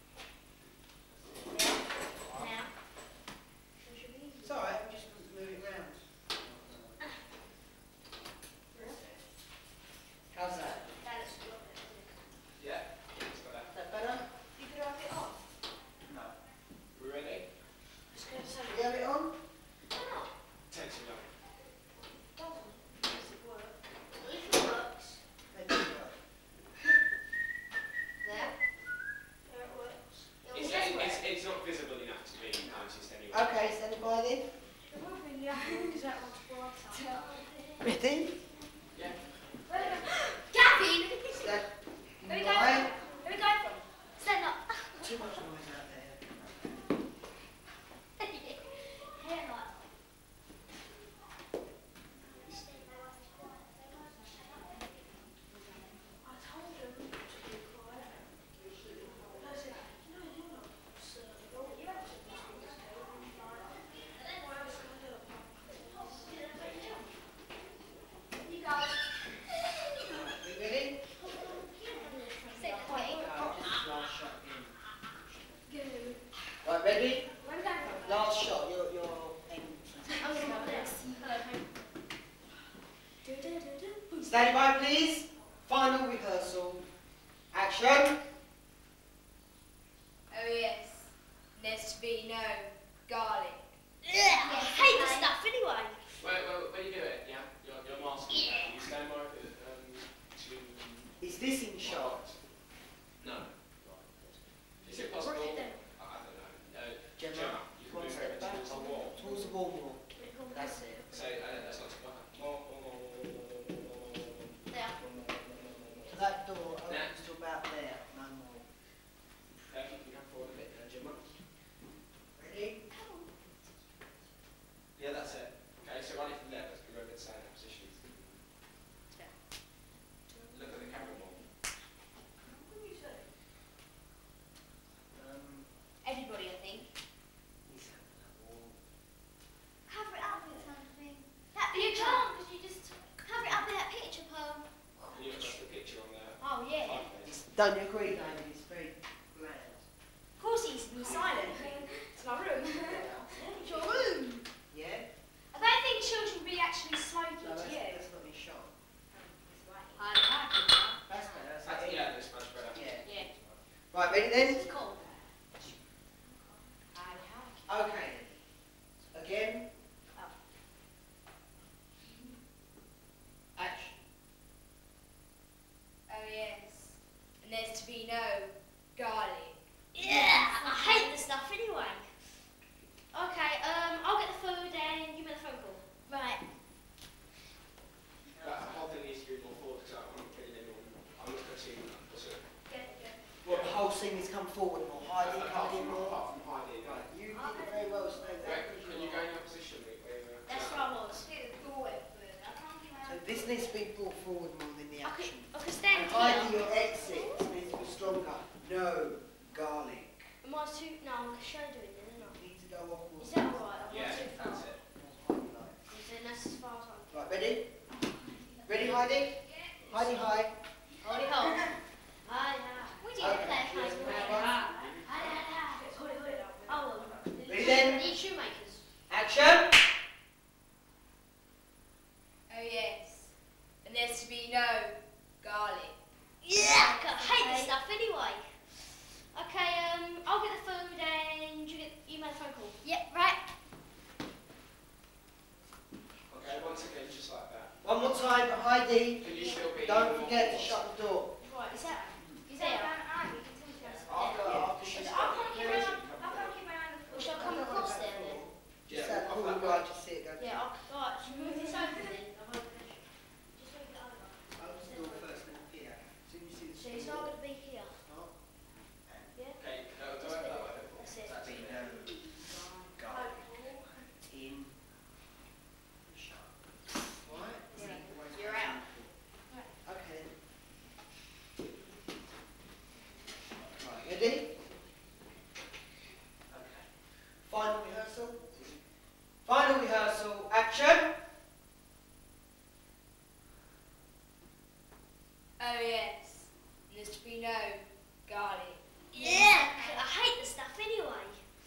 Now. So should we... It's alright, we just move it round. How's that? That looks good, isn't it? Yeah, it's got that. Is that better? You could have it off. No. We ready? Just going to say... We have it on? Why not? Tension on. Doesn't. Does it work? At least it works. They do work. There. There it works. It does work. It's not visible enough to be noticed anyway. Okay, stand by then. It will be, yeah, because that one's brighter. Ready? Yeah. Gavin! Stand Where we go by. from? Where we go from? Stand up. Too much noise out there. Here, like. I told him to be quiet. I said, no, you're not. So, you have to be quiet. What else can I do? You go. Alright, we ready? Say that way. Just last shot in. Good. Right, ready? Where we going from? Last shot, your end. I'm going to go this. Hello, mate. Do-do-do-do. Stand by, please. Final rehearsal. Action. Oh yes, there's to be no garlic. I hate the stuff anyway. Well, when you do it, yeah, your mask. Yeah. You stand by to... Is this in shot? No. Is it possible? Bring it down. I don't know. Gemma, you one can move step over back. towards the wall. Towards the wall more. That's it. So that's not too bad. There. That door opens to about there. No more. You can come forward a bit now, Gemma. Ready? Yeah, that's it. Okay, so running from there, let's go over to stand up position. Look at the camera more. Everybody, I think. He's having that wall. Cover it up with something. You can't, because you just... Cover it up with that picture, Paul. And you've got the picture on there. Oh, yeah. Don't you agree, David? It's very grand. Of course he needs to be silent. It's my room. It's your room. Yeah? I don't think children would be actually smoky No, to you. that's not in shot. I like it. That's better. That's That's, it. yeah, that's much better. Yeah. Yeah. Right, ready then? It's cool. Okay. Again. Action. Oh yes, and there's to be no garlic. Yeah, I hate the stuff anyway. Okay, I'll get the food and you make the phone call. Right. But the whole thing needs to be more forward because I'm not killing anyone. I'm not going to see what's it. Well, the whole scene has come forward more. Hiding, Apart coming in more. from hiding. Right, you did it very well, stay there. Can you go in your position? That's where I was. So this This needs to be brought forward more than the action. I could stand And here. Heidi, your exit needs to be stronger. No garlic. Am I too... No, I'm show doing it, isn't I? You need to go off more. Is that alright? Am I Yeah, too far? that's it. Because then that's as far as I can. Right, ready? Ready, Heidi? Heidi, hi. Hold it, hold. Hi. We do the play Okay. card. Oh, Ready then? need shoemakers. Action! Oh yes, and there's to be no garlic. Yeah, I hate this stuff anyway. Okay, I'll get the food and you make a phone call. Yep, right. Okay, once again, just like that. One more time, but Heidi, Can you still be? don't forget to shut the door. Right, is that? After she's I can't keep my eye on the food. Shall I come across there then? just that cool guy to see it go. Yeah, right, should we move this over then? Just move it over. Open the door first, then here. As soon as you see the So it's not going to be here. start. Yeah? Okay, go over that way. That's it. That's it. Garlic. In. Shut. Right? You're out. Okay. Right, ready? Okay. Final rehearsal. Final rehearsal. Action. Oh yes, there's to be no garlic. Yeah, I hate the stuff anyway.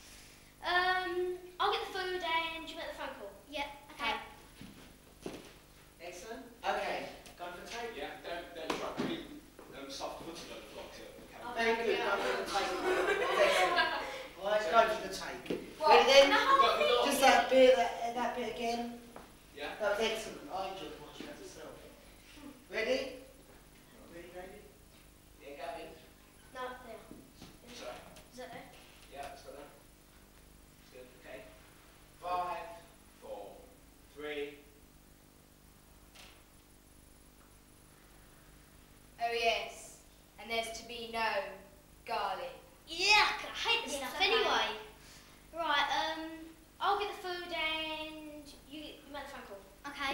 I'll get the food and you make the phone call. Yep, okay. Excellent. Okay. Going for take. Yeah, don't try to be soft-footed on the floor to Oh, Very good. yeah. Going for the take. Excellent. All right, go for the take. What? Ready then? The whole thing? Just that bit, that bit again. Yeah. That was excellent. I enjoyed watching that myself. Ready? Ready, David? Yeah, Gavin. No, there. Sorry. Is that there? Yeah, it's got that. It's good. Okay. 5, 4, 3. Oh yes, and there's to be no garlic. Yeah, I hate the stuff anyway. Right, I'll get the food and you make the phone call. Okay.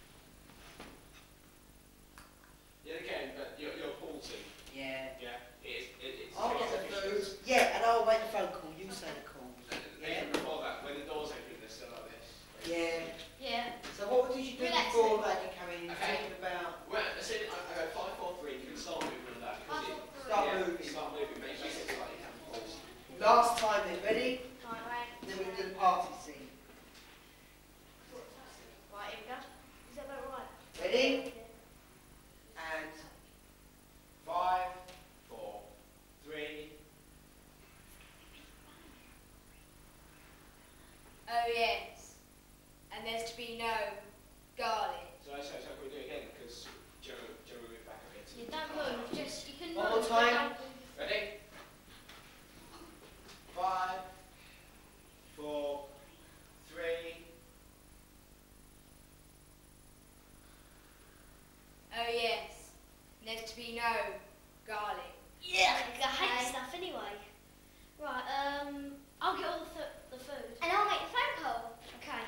Yeah, again, but you're Paulton. Yeah. Yeah, it's. I'll get the food. Yeah, and I'll make the phone call. You say the call. Even before that, when the doors open, they're still like this. Yeah. Yeah. So what did you do Relax before then. that? You come in Okay. talking about. Well, I said I go 5, 4, 3. You can start moving on that. 'Cause it- Start yeah, moving. Start moving. Make it like you have pause. Last time then, ready? Right. Then we do the party scene. Right, here we go. Is that about right? Ready? And 5, 4, 3. Oh yes, and there's to be no garlic. So can we do it again? Because Joe moved back a bit. You don't move, just you can One move. more time. Ready? 5, 4, 3. Oh yes, and there's to be no garlic. Yeah, I hate the Okay. stuff anyway. Right, I'll get all the food. And I'll make the phone call. Okay.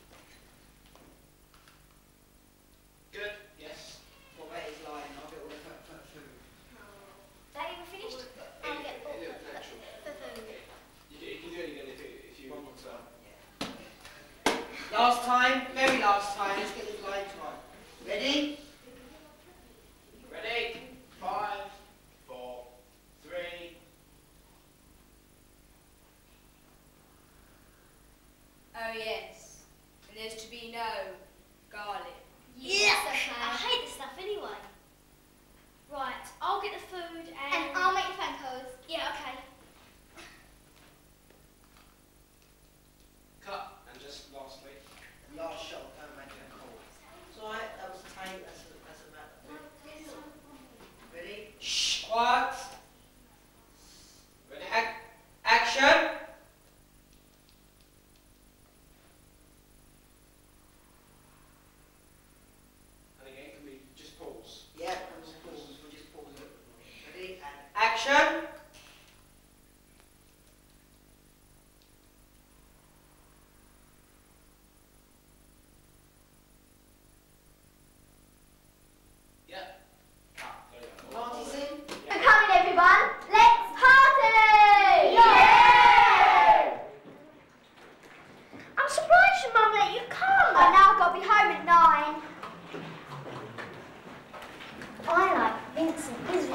Good. Yes. what about his line? I'll get all the food. That even finished? I'll get all the food. You can do it again if you One want more to. time. Yeah. Last time, very last time. Let's get this line right. Ready? Ready? 5, 4, 3.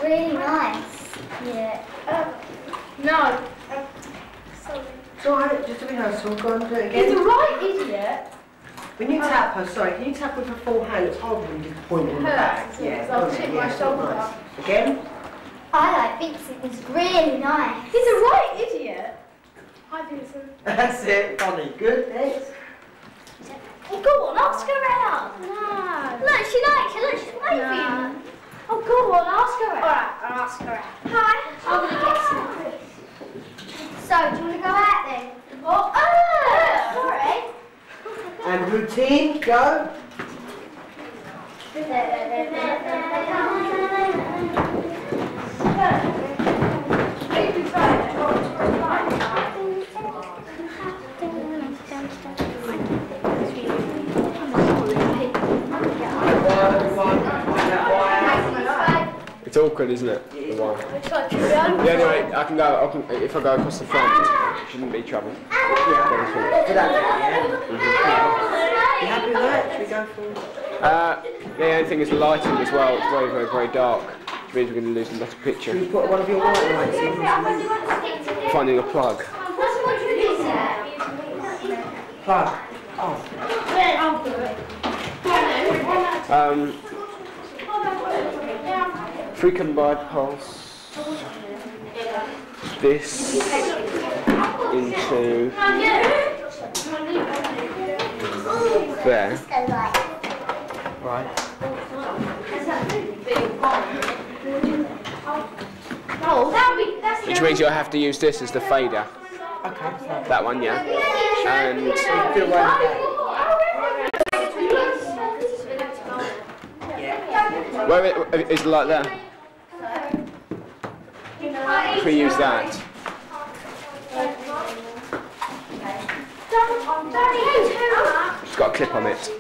really nice. Yeah. No. It's alright, just a rehearsal. Go and do it again. He's a right idiot. When you tap her, sorry, can you tap with her full hand? It's horrible when you just point it in the back. Yeah, I'll tip my shoulder up. Again? I think it was really nice. He's a right idiot. Hi, Vincent. That's it, funny. Good, next. Go on, ask her out. No. Look, she likes you. Look, she's waving. Oh, go on, ask her out. Alright, I'll ask her out. Hi. I'm going to get some crisps. So, do you want to go out then? Oh, sorry. And routine, go. It's awkward, isn't it? The wine. Yeah, anyway, I can go. If I go across the front, it shouldn't be trouble. Yeah. For that, you happy with that? Should we go for it? The only thing is the lighting as well. It's very, very, very dark. Which means we're going to lose a lot of picture. Should we put one of your white lights in? Finding a plug. Plug. Oh. Frequent bypass. This into there. Right. Which means you'll have to use this as the fader. Okay. That one, yeah. And Do away where is the light there? If we use that. It's got a clip on it.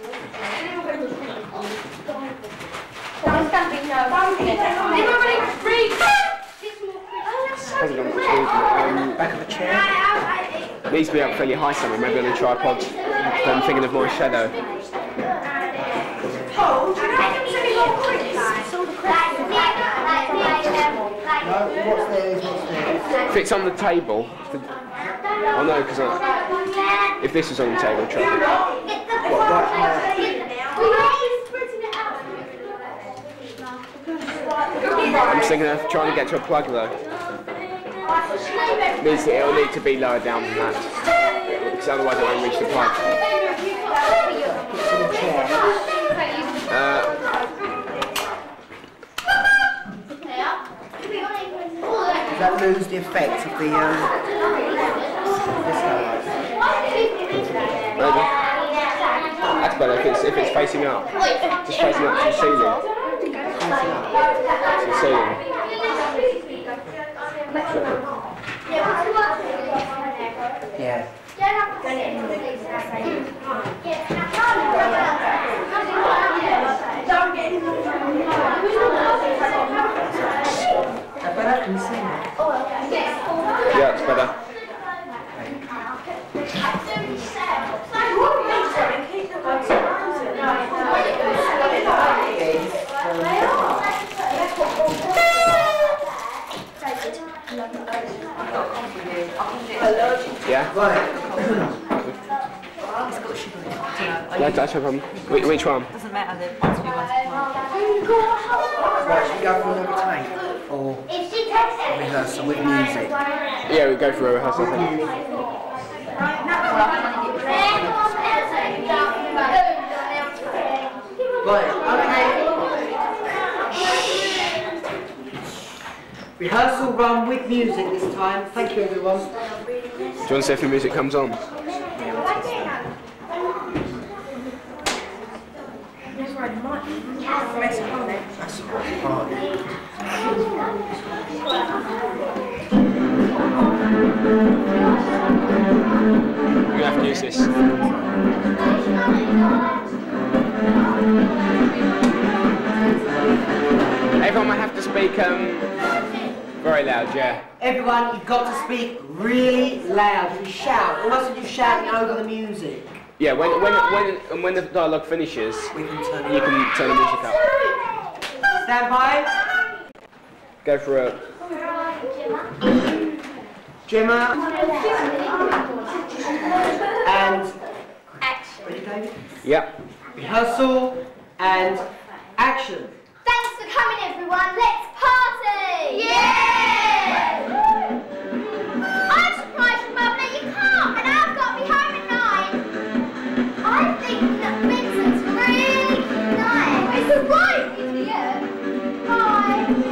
back of the chair. It needs to be up fairly high somewhere, maybe on a tripod. I'm thinking of more shadow. No, what's there is what's there. If it's on the table, oh no, because if this was on the table, try. I'm just thinking of trying to get to a plug though. It'll need to be lower down than that, because otherwise I won't reach the plug. Does that lose the effect of the Maybe. That's better if it's facing up. Just facing up to the ceiling. To the ceiling. Yeah. Better? Can you see that? Yeah, it's better. Yeah? Right. Yeah, that's no problem. Which one? Doesn't matter, then once we want to Right, should we go for another take? Or rehearsal with music? Yeah, we go for a rehearsal. Right, okay. Rehearsal run with music this time. Thank you, everyone. Do you want to see if the music comes on? That's all right. We have to use this. Everyone might have to speak very loud, yeah. Everyone, you've got to speak really loud. You shout. Almost like you're shouting over the music. Yeah, when the dialogue finishes, We can turn you can turn the music up. Stand by. Go for it. Gemma. And Action. ready, David? Yep. Rehearsal and action. Thanks for coming, everyone. Let's party! Yeah! I'm surprised your mum let you come, and I've got to be home at 9. I think that Vincent's really nice. It's a right idiot. Hi.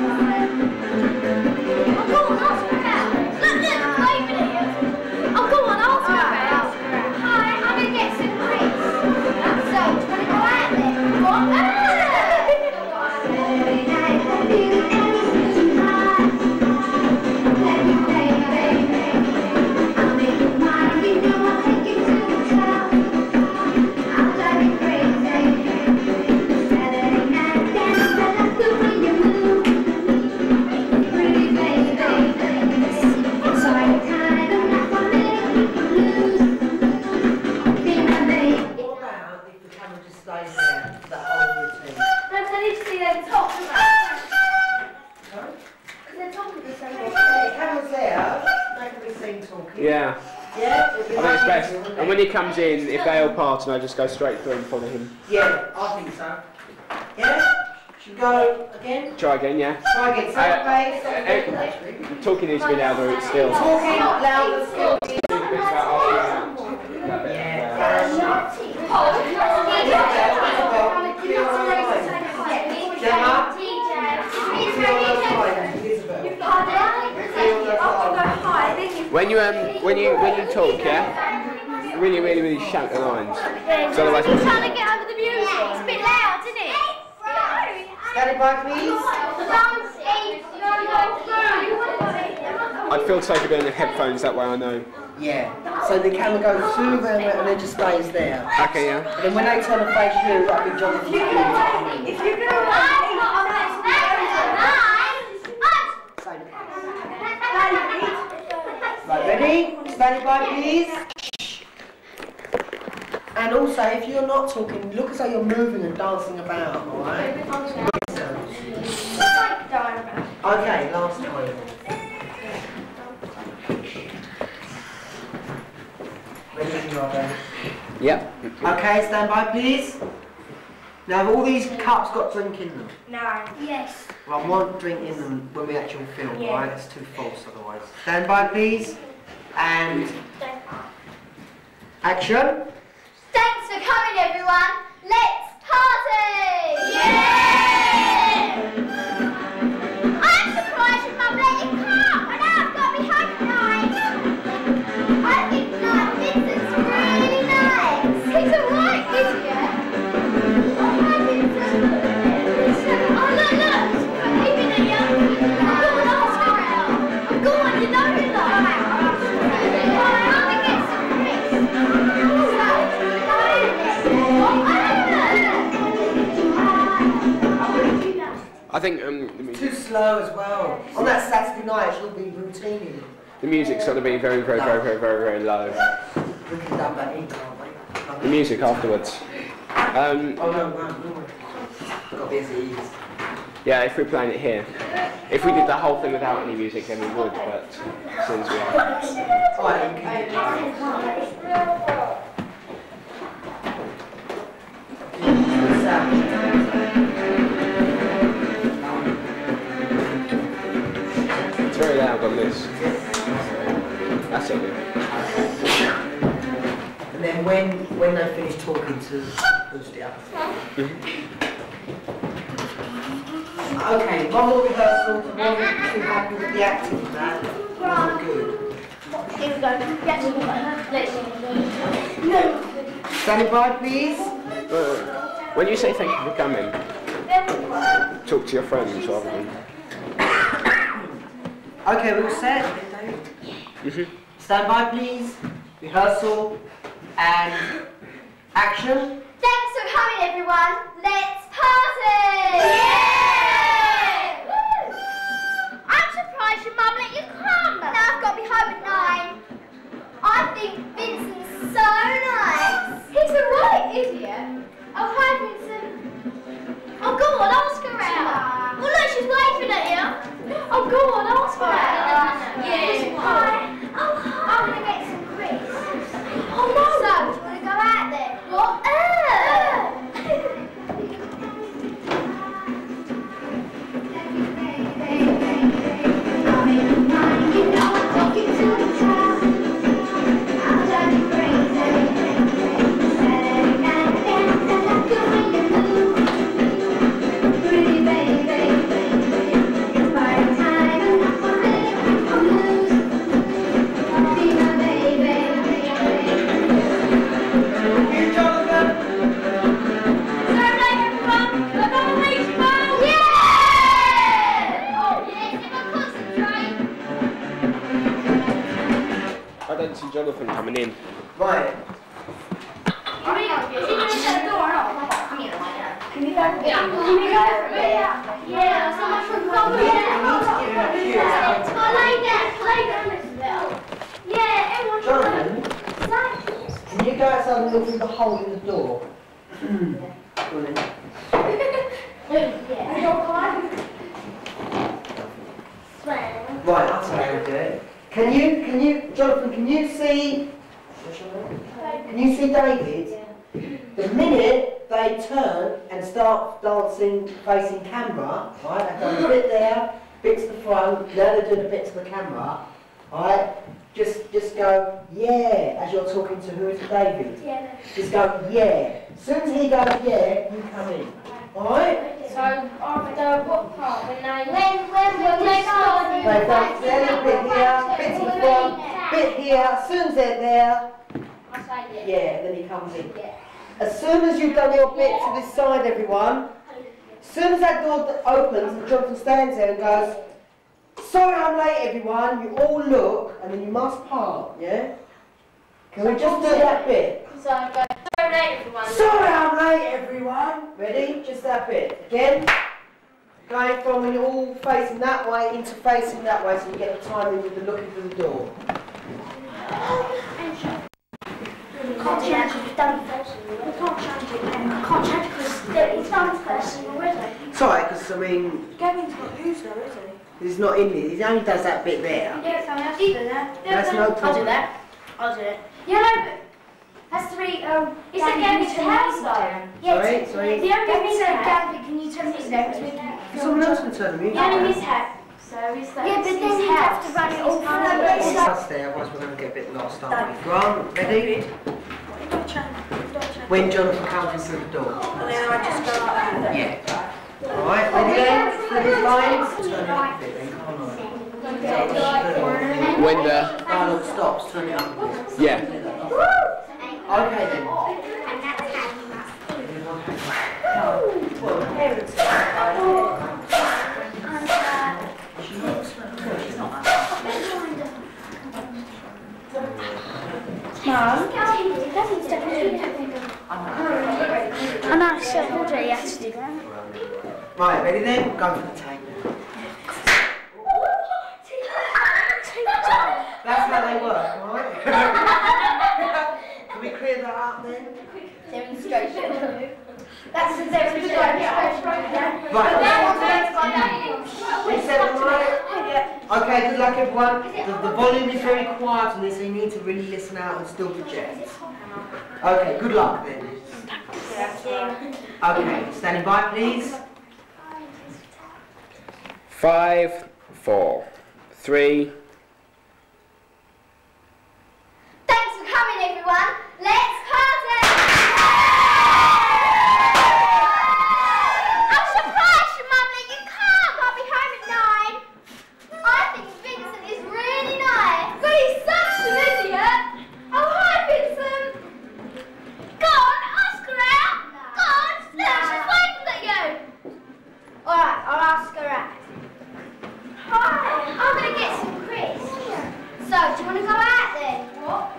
Oh, go on, ask her out. Look, waving at you. Oh, go on, ask her out. Hi, I'm going to get some drinks. So, do you want to go out there? What? Yeah. Yeah? I think it's best. And when he comes in, if they all part, and I just go straight through and follow him. Yeah, I think so. Yeah? Should we go again? Try again, yeah. Try again. Same face. Talking needs to be louder still. Talking louder still. When you talk, yeah, really shout the lines. So otherwise, I'm trying to get over the music. It's a bit loud, isn't it? Stand by, please. I'd feel safer doing the headphones that way. I know. Yeah. So the camera goes through them and then just stays there. Okay, yeah. And then when they turn and face you, like a John. If you're Right, ready? Stand by, please. And also, if you're not talking, look as though you're moving and dancing about, alright? Okay, last time. Ready when you are, David? Yep. Okay, stand by, please. Now, have all these cups got drink in them? No. Yes. Well, I want drink in them when we actually film, Yeah. right? It's too false otherwise. Stand by, please. And action. Thanks for coming, everyone. Let's party! Yeah! I'm surprised your mum let you come, and I've got to be home at 9. I think Vincent's really nice. He's a right idiot. Oh, hi, Vincent. Oh, look. I'm leaving at you. Go on, ask her out. Go on, you know you like. I think Too slow as well. On that Saturday night, she'll be routine. the music's got to be very low. We can dub that in, can't we? The music afterwards. Oh no. Got busy. Yeah, if we're playing it here. If we did the whole thing without any music, then we would. But since we have. Alright, you can It's very loud on this. That's it. And then when they finish talking to boost it up. Okay, one more rehearsal. One more too happy with the acting and that. Wasn't good. Here we go. Standing by, please. When you say thank you for coming, talk to your friends rather than. Okay, we're all set. Stand by, please. Rehearsal and action. Thanks for coming, everyone. Let's party! Yeah! I'm surprised your mum let you come. Now I've got to be home at 9. I think Vincent's so nice. He's a right idiot. Oh, hi, Vincent. Oh, go on, ask her out. Well, look, she's waving at you. and Jonathan coming in. Right. Can you go for it? Yeah, someone from yeah, everyone. Jonathan, can you go outside and look through the hole in the door? Right, that's how we do it. Can you, Jonathan, can you see David? The minute they turn and start dancing facing camera, right, they've done a bit there, bit to the front, now they're doing a bit to the camera, right, just go, yeah, as you're talking to who is it, David? Yeah. Just go, yeah. As soon as he goes, yeah, you come in. Alright? So after what part? When they start, They've done a bit here, bit to the front, bit here. As soon as they're there, yeah, then he comes in. As soon as you've done your bit to this side, everyone, as soon as that door opens and Jonathan stands there and goes, sorry I'm late, everyone, you all look, and then you must part, yeah? Can we just do that bit? So I go, sorry late everyone. Sorry I'm late, everyone. Ready? Just that bit. Again. Going from when you're all facing that way into facing that way, so you get the timing with the looking through the door. Can't change it, we've done it first. We can't change it then. I can't change it because it's done first already. Sorry, because I mean, Gavin's not who's though, is he? he's not in there. He only does that bit there. Yeah, someone else do that. That's no problem. I'll do that. I'll do it. Yeah, no, but has to be, it's a Gavin's house though. Sorry? The only thing said, Gavin, can you turn this down? Someone else can turn the music. Yeah, his hat. So is that? Yeah, but then you have to run it all through. That's there, otherwise we're going to get a bit lost, aren't we? Grant, ready? When Jonathan comes in through the door. And then I just go like that. Yeah. Alright, ready then? Through these lines. Turn it up a bit then, come on. When the Dialogue stops, turn it up a bit. yeah. Okay then. I know, it's so good that you have to do that. Right, ready then? Go for the take. That's how they work, alright? Can we clear that up then? Demonstration. That's a demonstration. Right. We said right? Okay, good luck everyone. The volume is very quiet on this, so you need to really listen out and still project. Okay, good luck then. Okay, standing by please. 5, 4, 3. Thanks for coming, everyone. Let's party! I'm surprised your mum let you come. I'll be home at 9. I think Vincent is really nice. But he's such an idiot. Oh, hi, Vincent. Go on, ask her out. Go on, look, she's waving at you. All right, I'll ask her out. Hi, I'm going to get some crisps. So, do you want to go out then? What?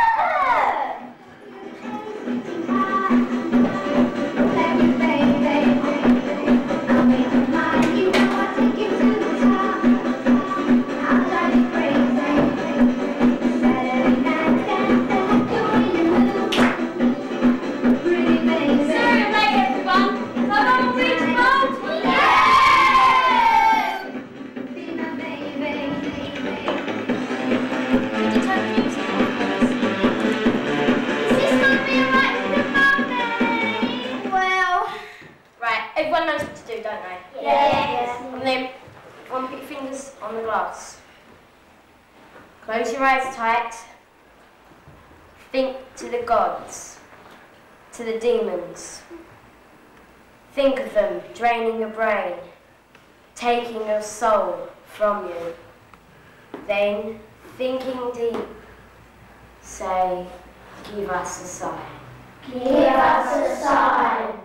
Everyone knows what to do, don't they? Yes. And then, put your fingers on the glass. Close your eyes tight. Think to the gods, to the demons. Think of them draining your brain, taking your soul from you. Then, thinking deep, say, give us a sign. Give us a sign.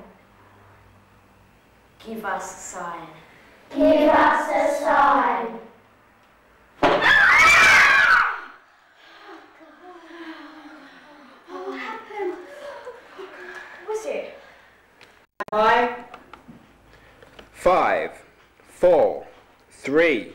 Give us a sign. Give us a sign. 5, 4, 3.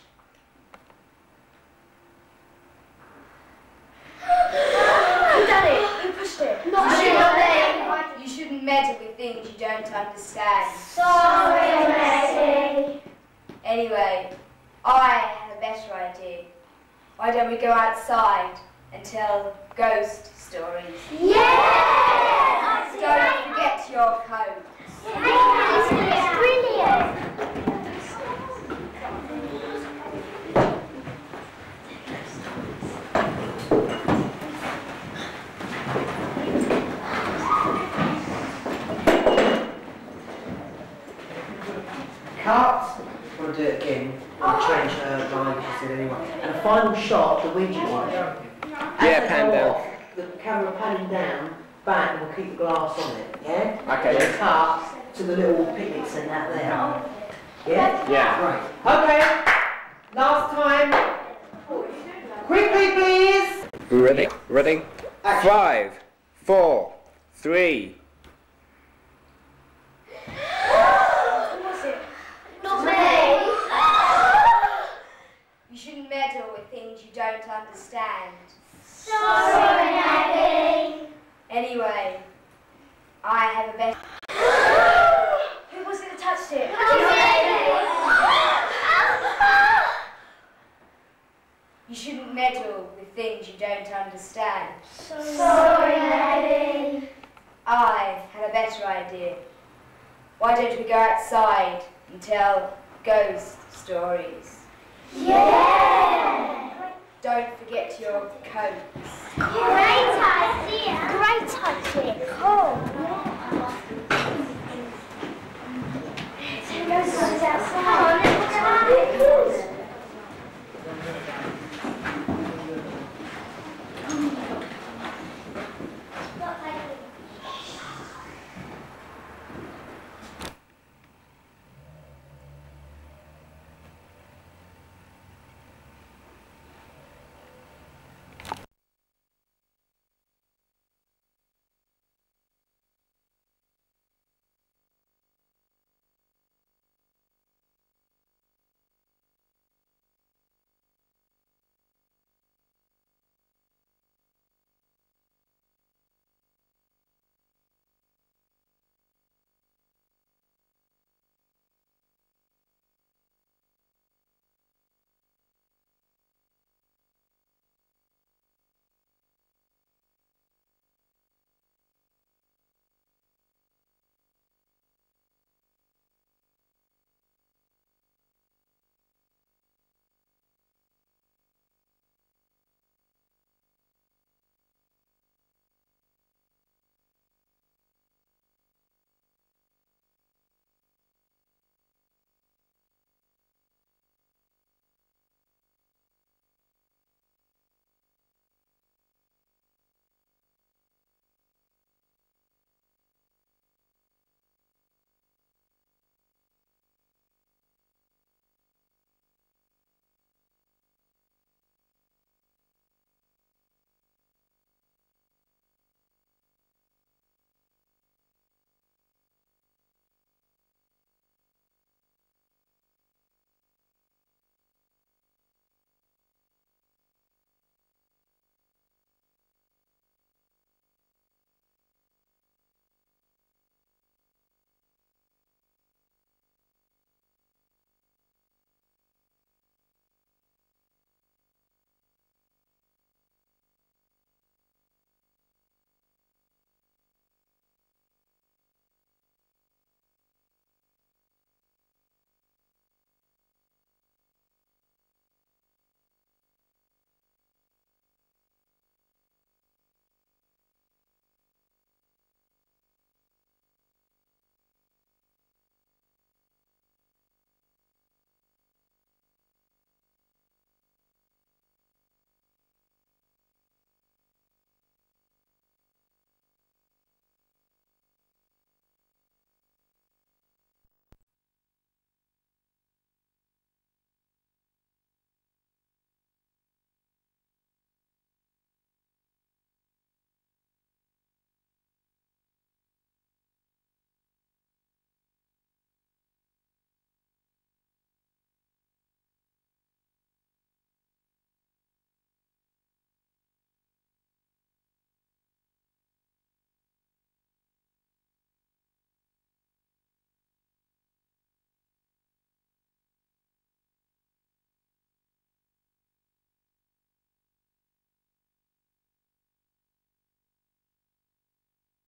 Who done it? Who pushed it? Not me. You shouldn't meddle with things you don't understand. Sorry, Betty. Anyway, I have a better idea. Why don't we go outside and tell ghost stories? Yeah! Don't forget your coats. It's brilliant. Cut. Want to do it again? I'll change her mind, she said anyway. And a final shot, the Ouija board. Yeah, pan down. The camera panning down, back, and we'll keep the glass on it, yeah? Okay. Then cut to the little picnic centre out there. Yeah? Yeah. Right. Okay. Last time. Quickly, please. Ready? Ready? 5, 4, 3. Not me. You shouldn't meddle with things you don't understand. Sorry, Daddy. Anyway, I have a better... Who was it that touched it? You shouldn't meddle with things you don't understand. Sorry, Daddy. I have a better idea. Why don't we go outside and tell ghost stories? Yeah! Don't forget your coats. Great idea. Great idea. Cool. So ghost stories outside.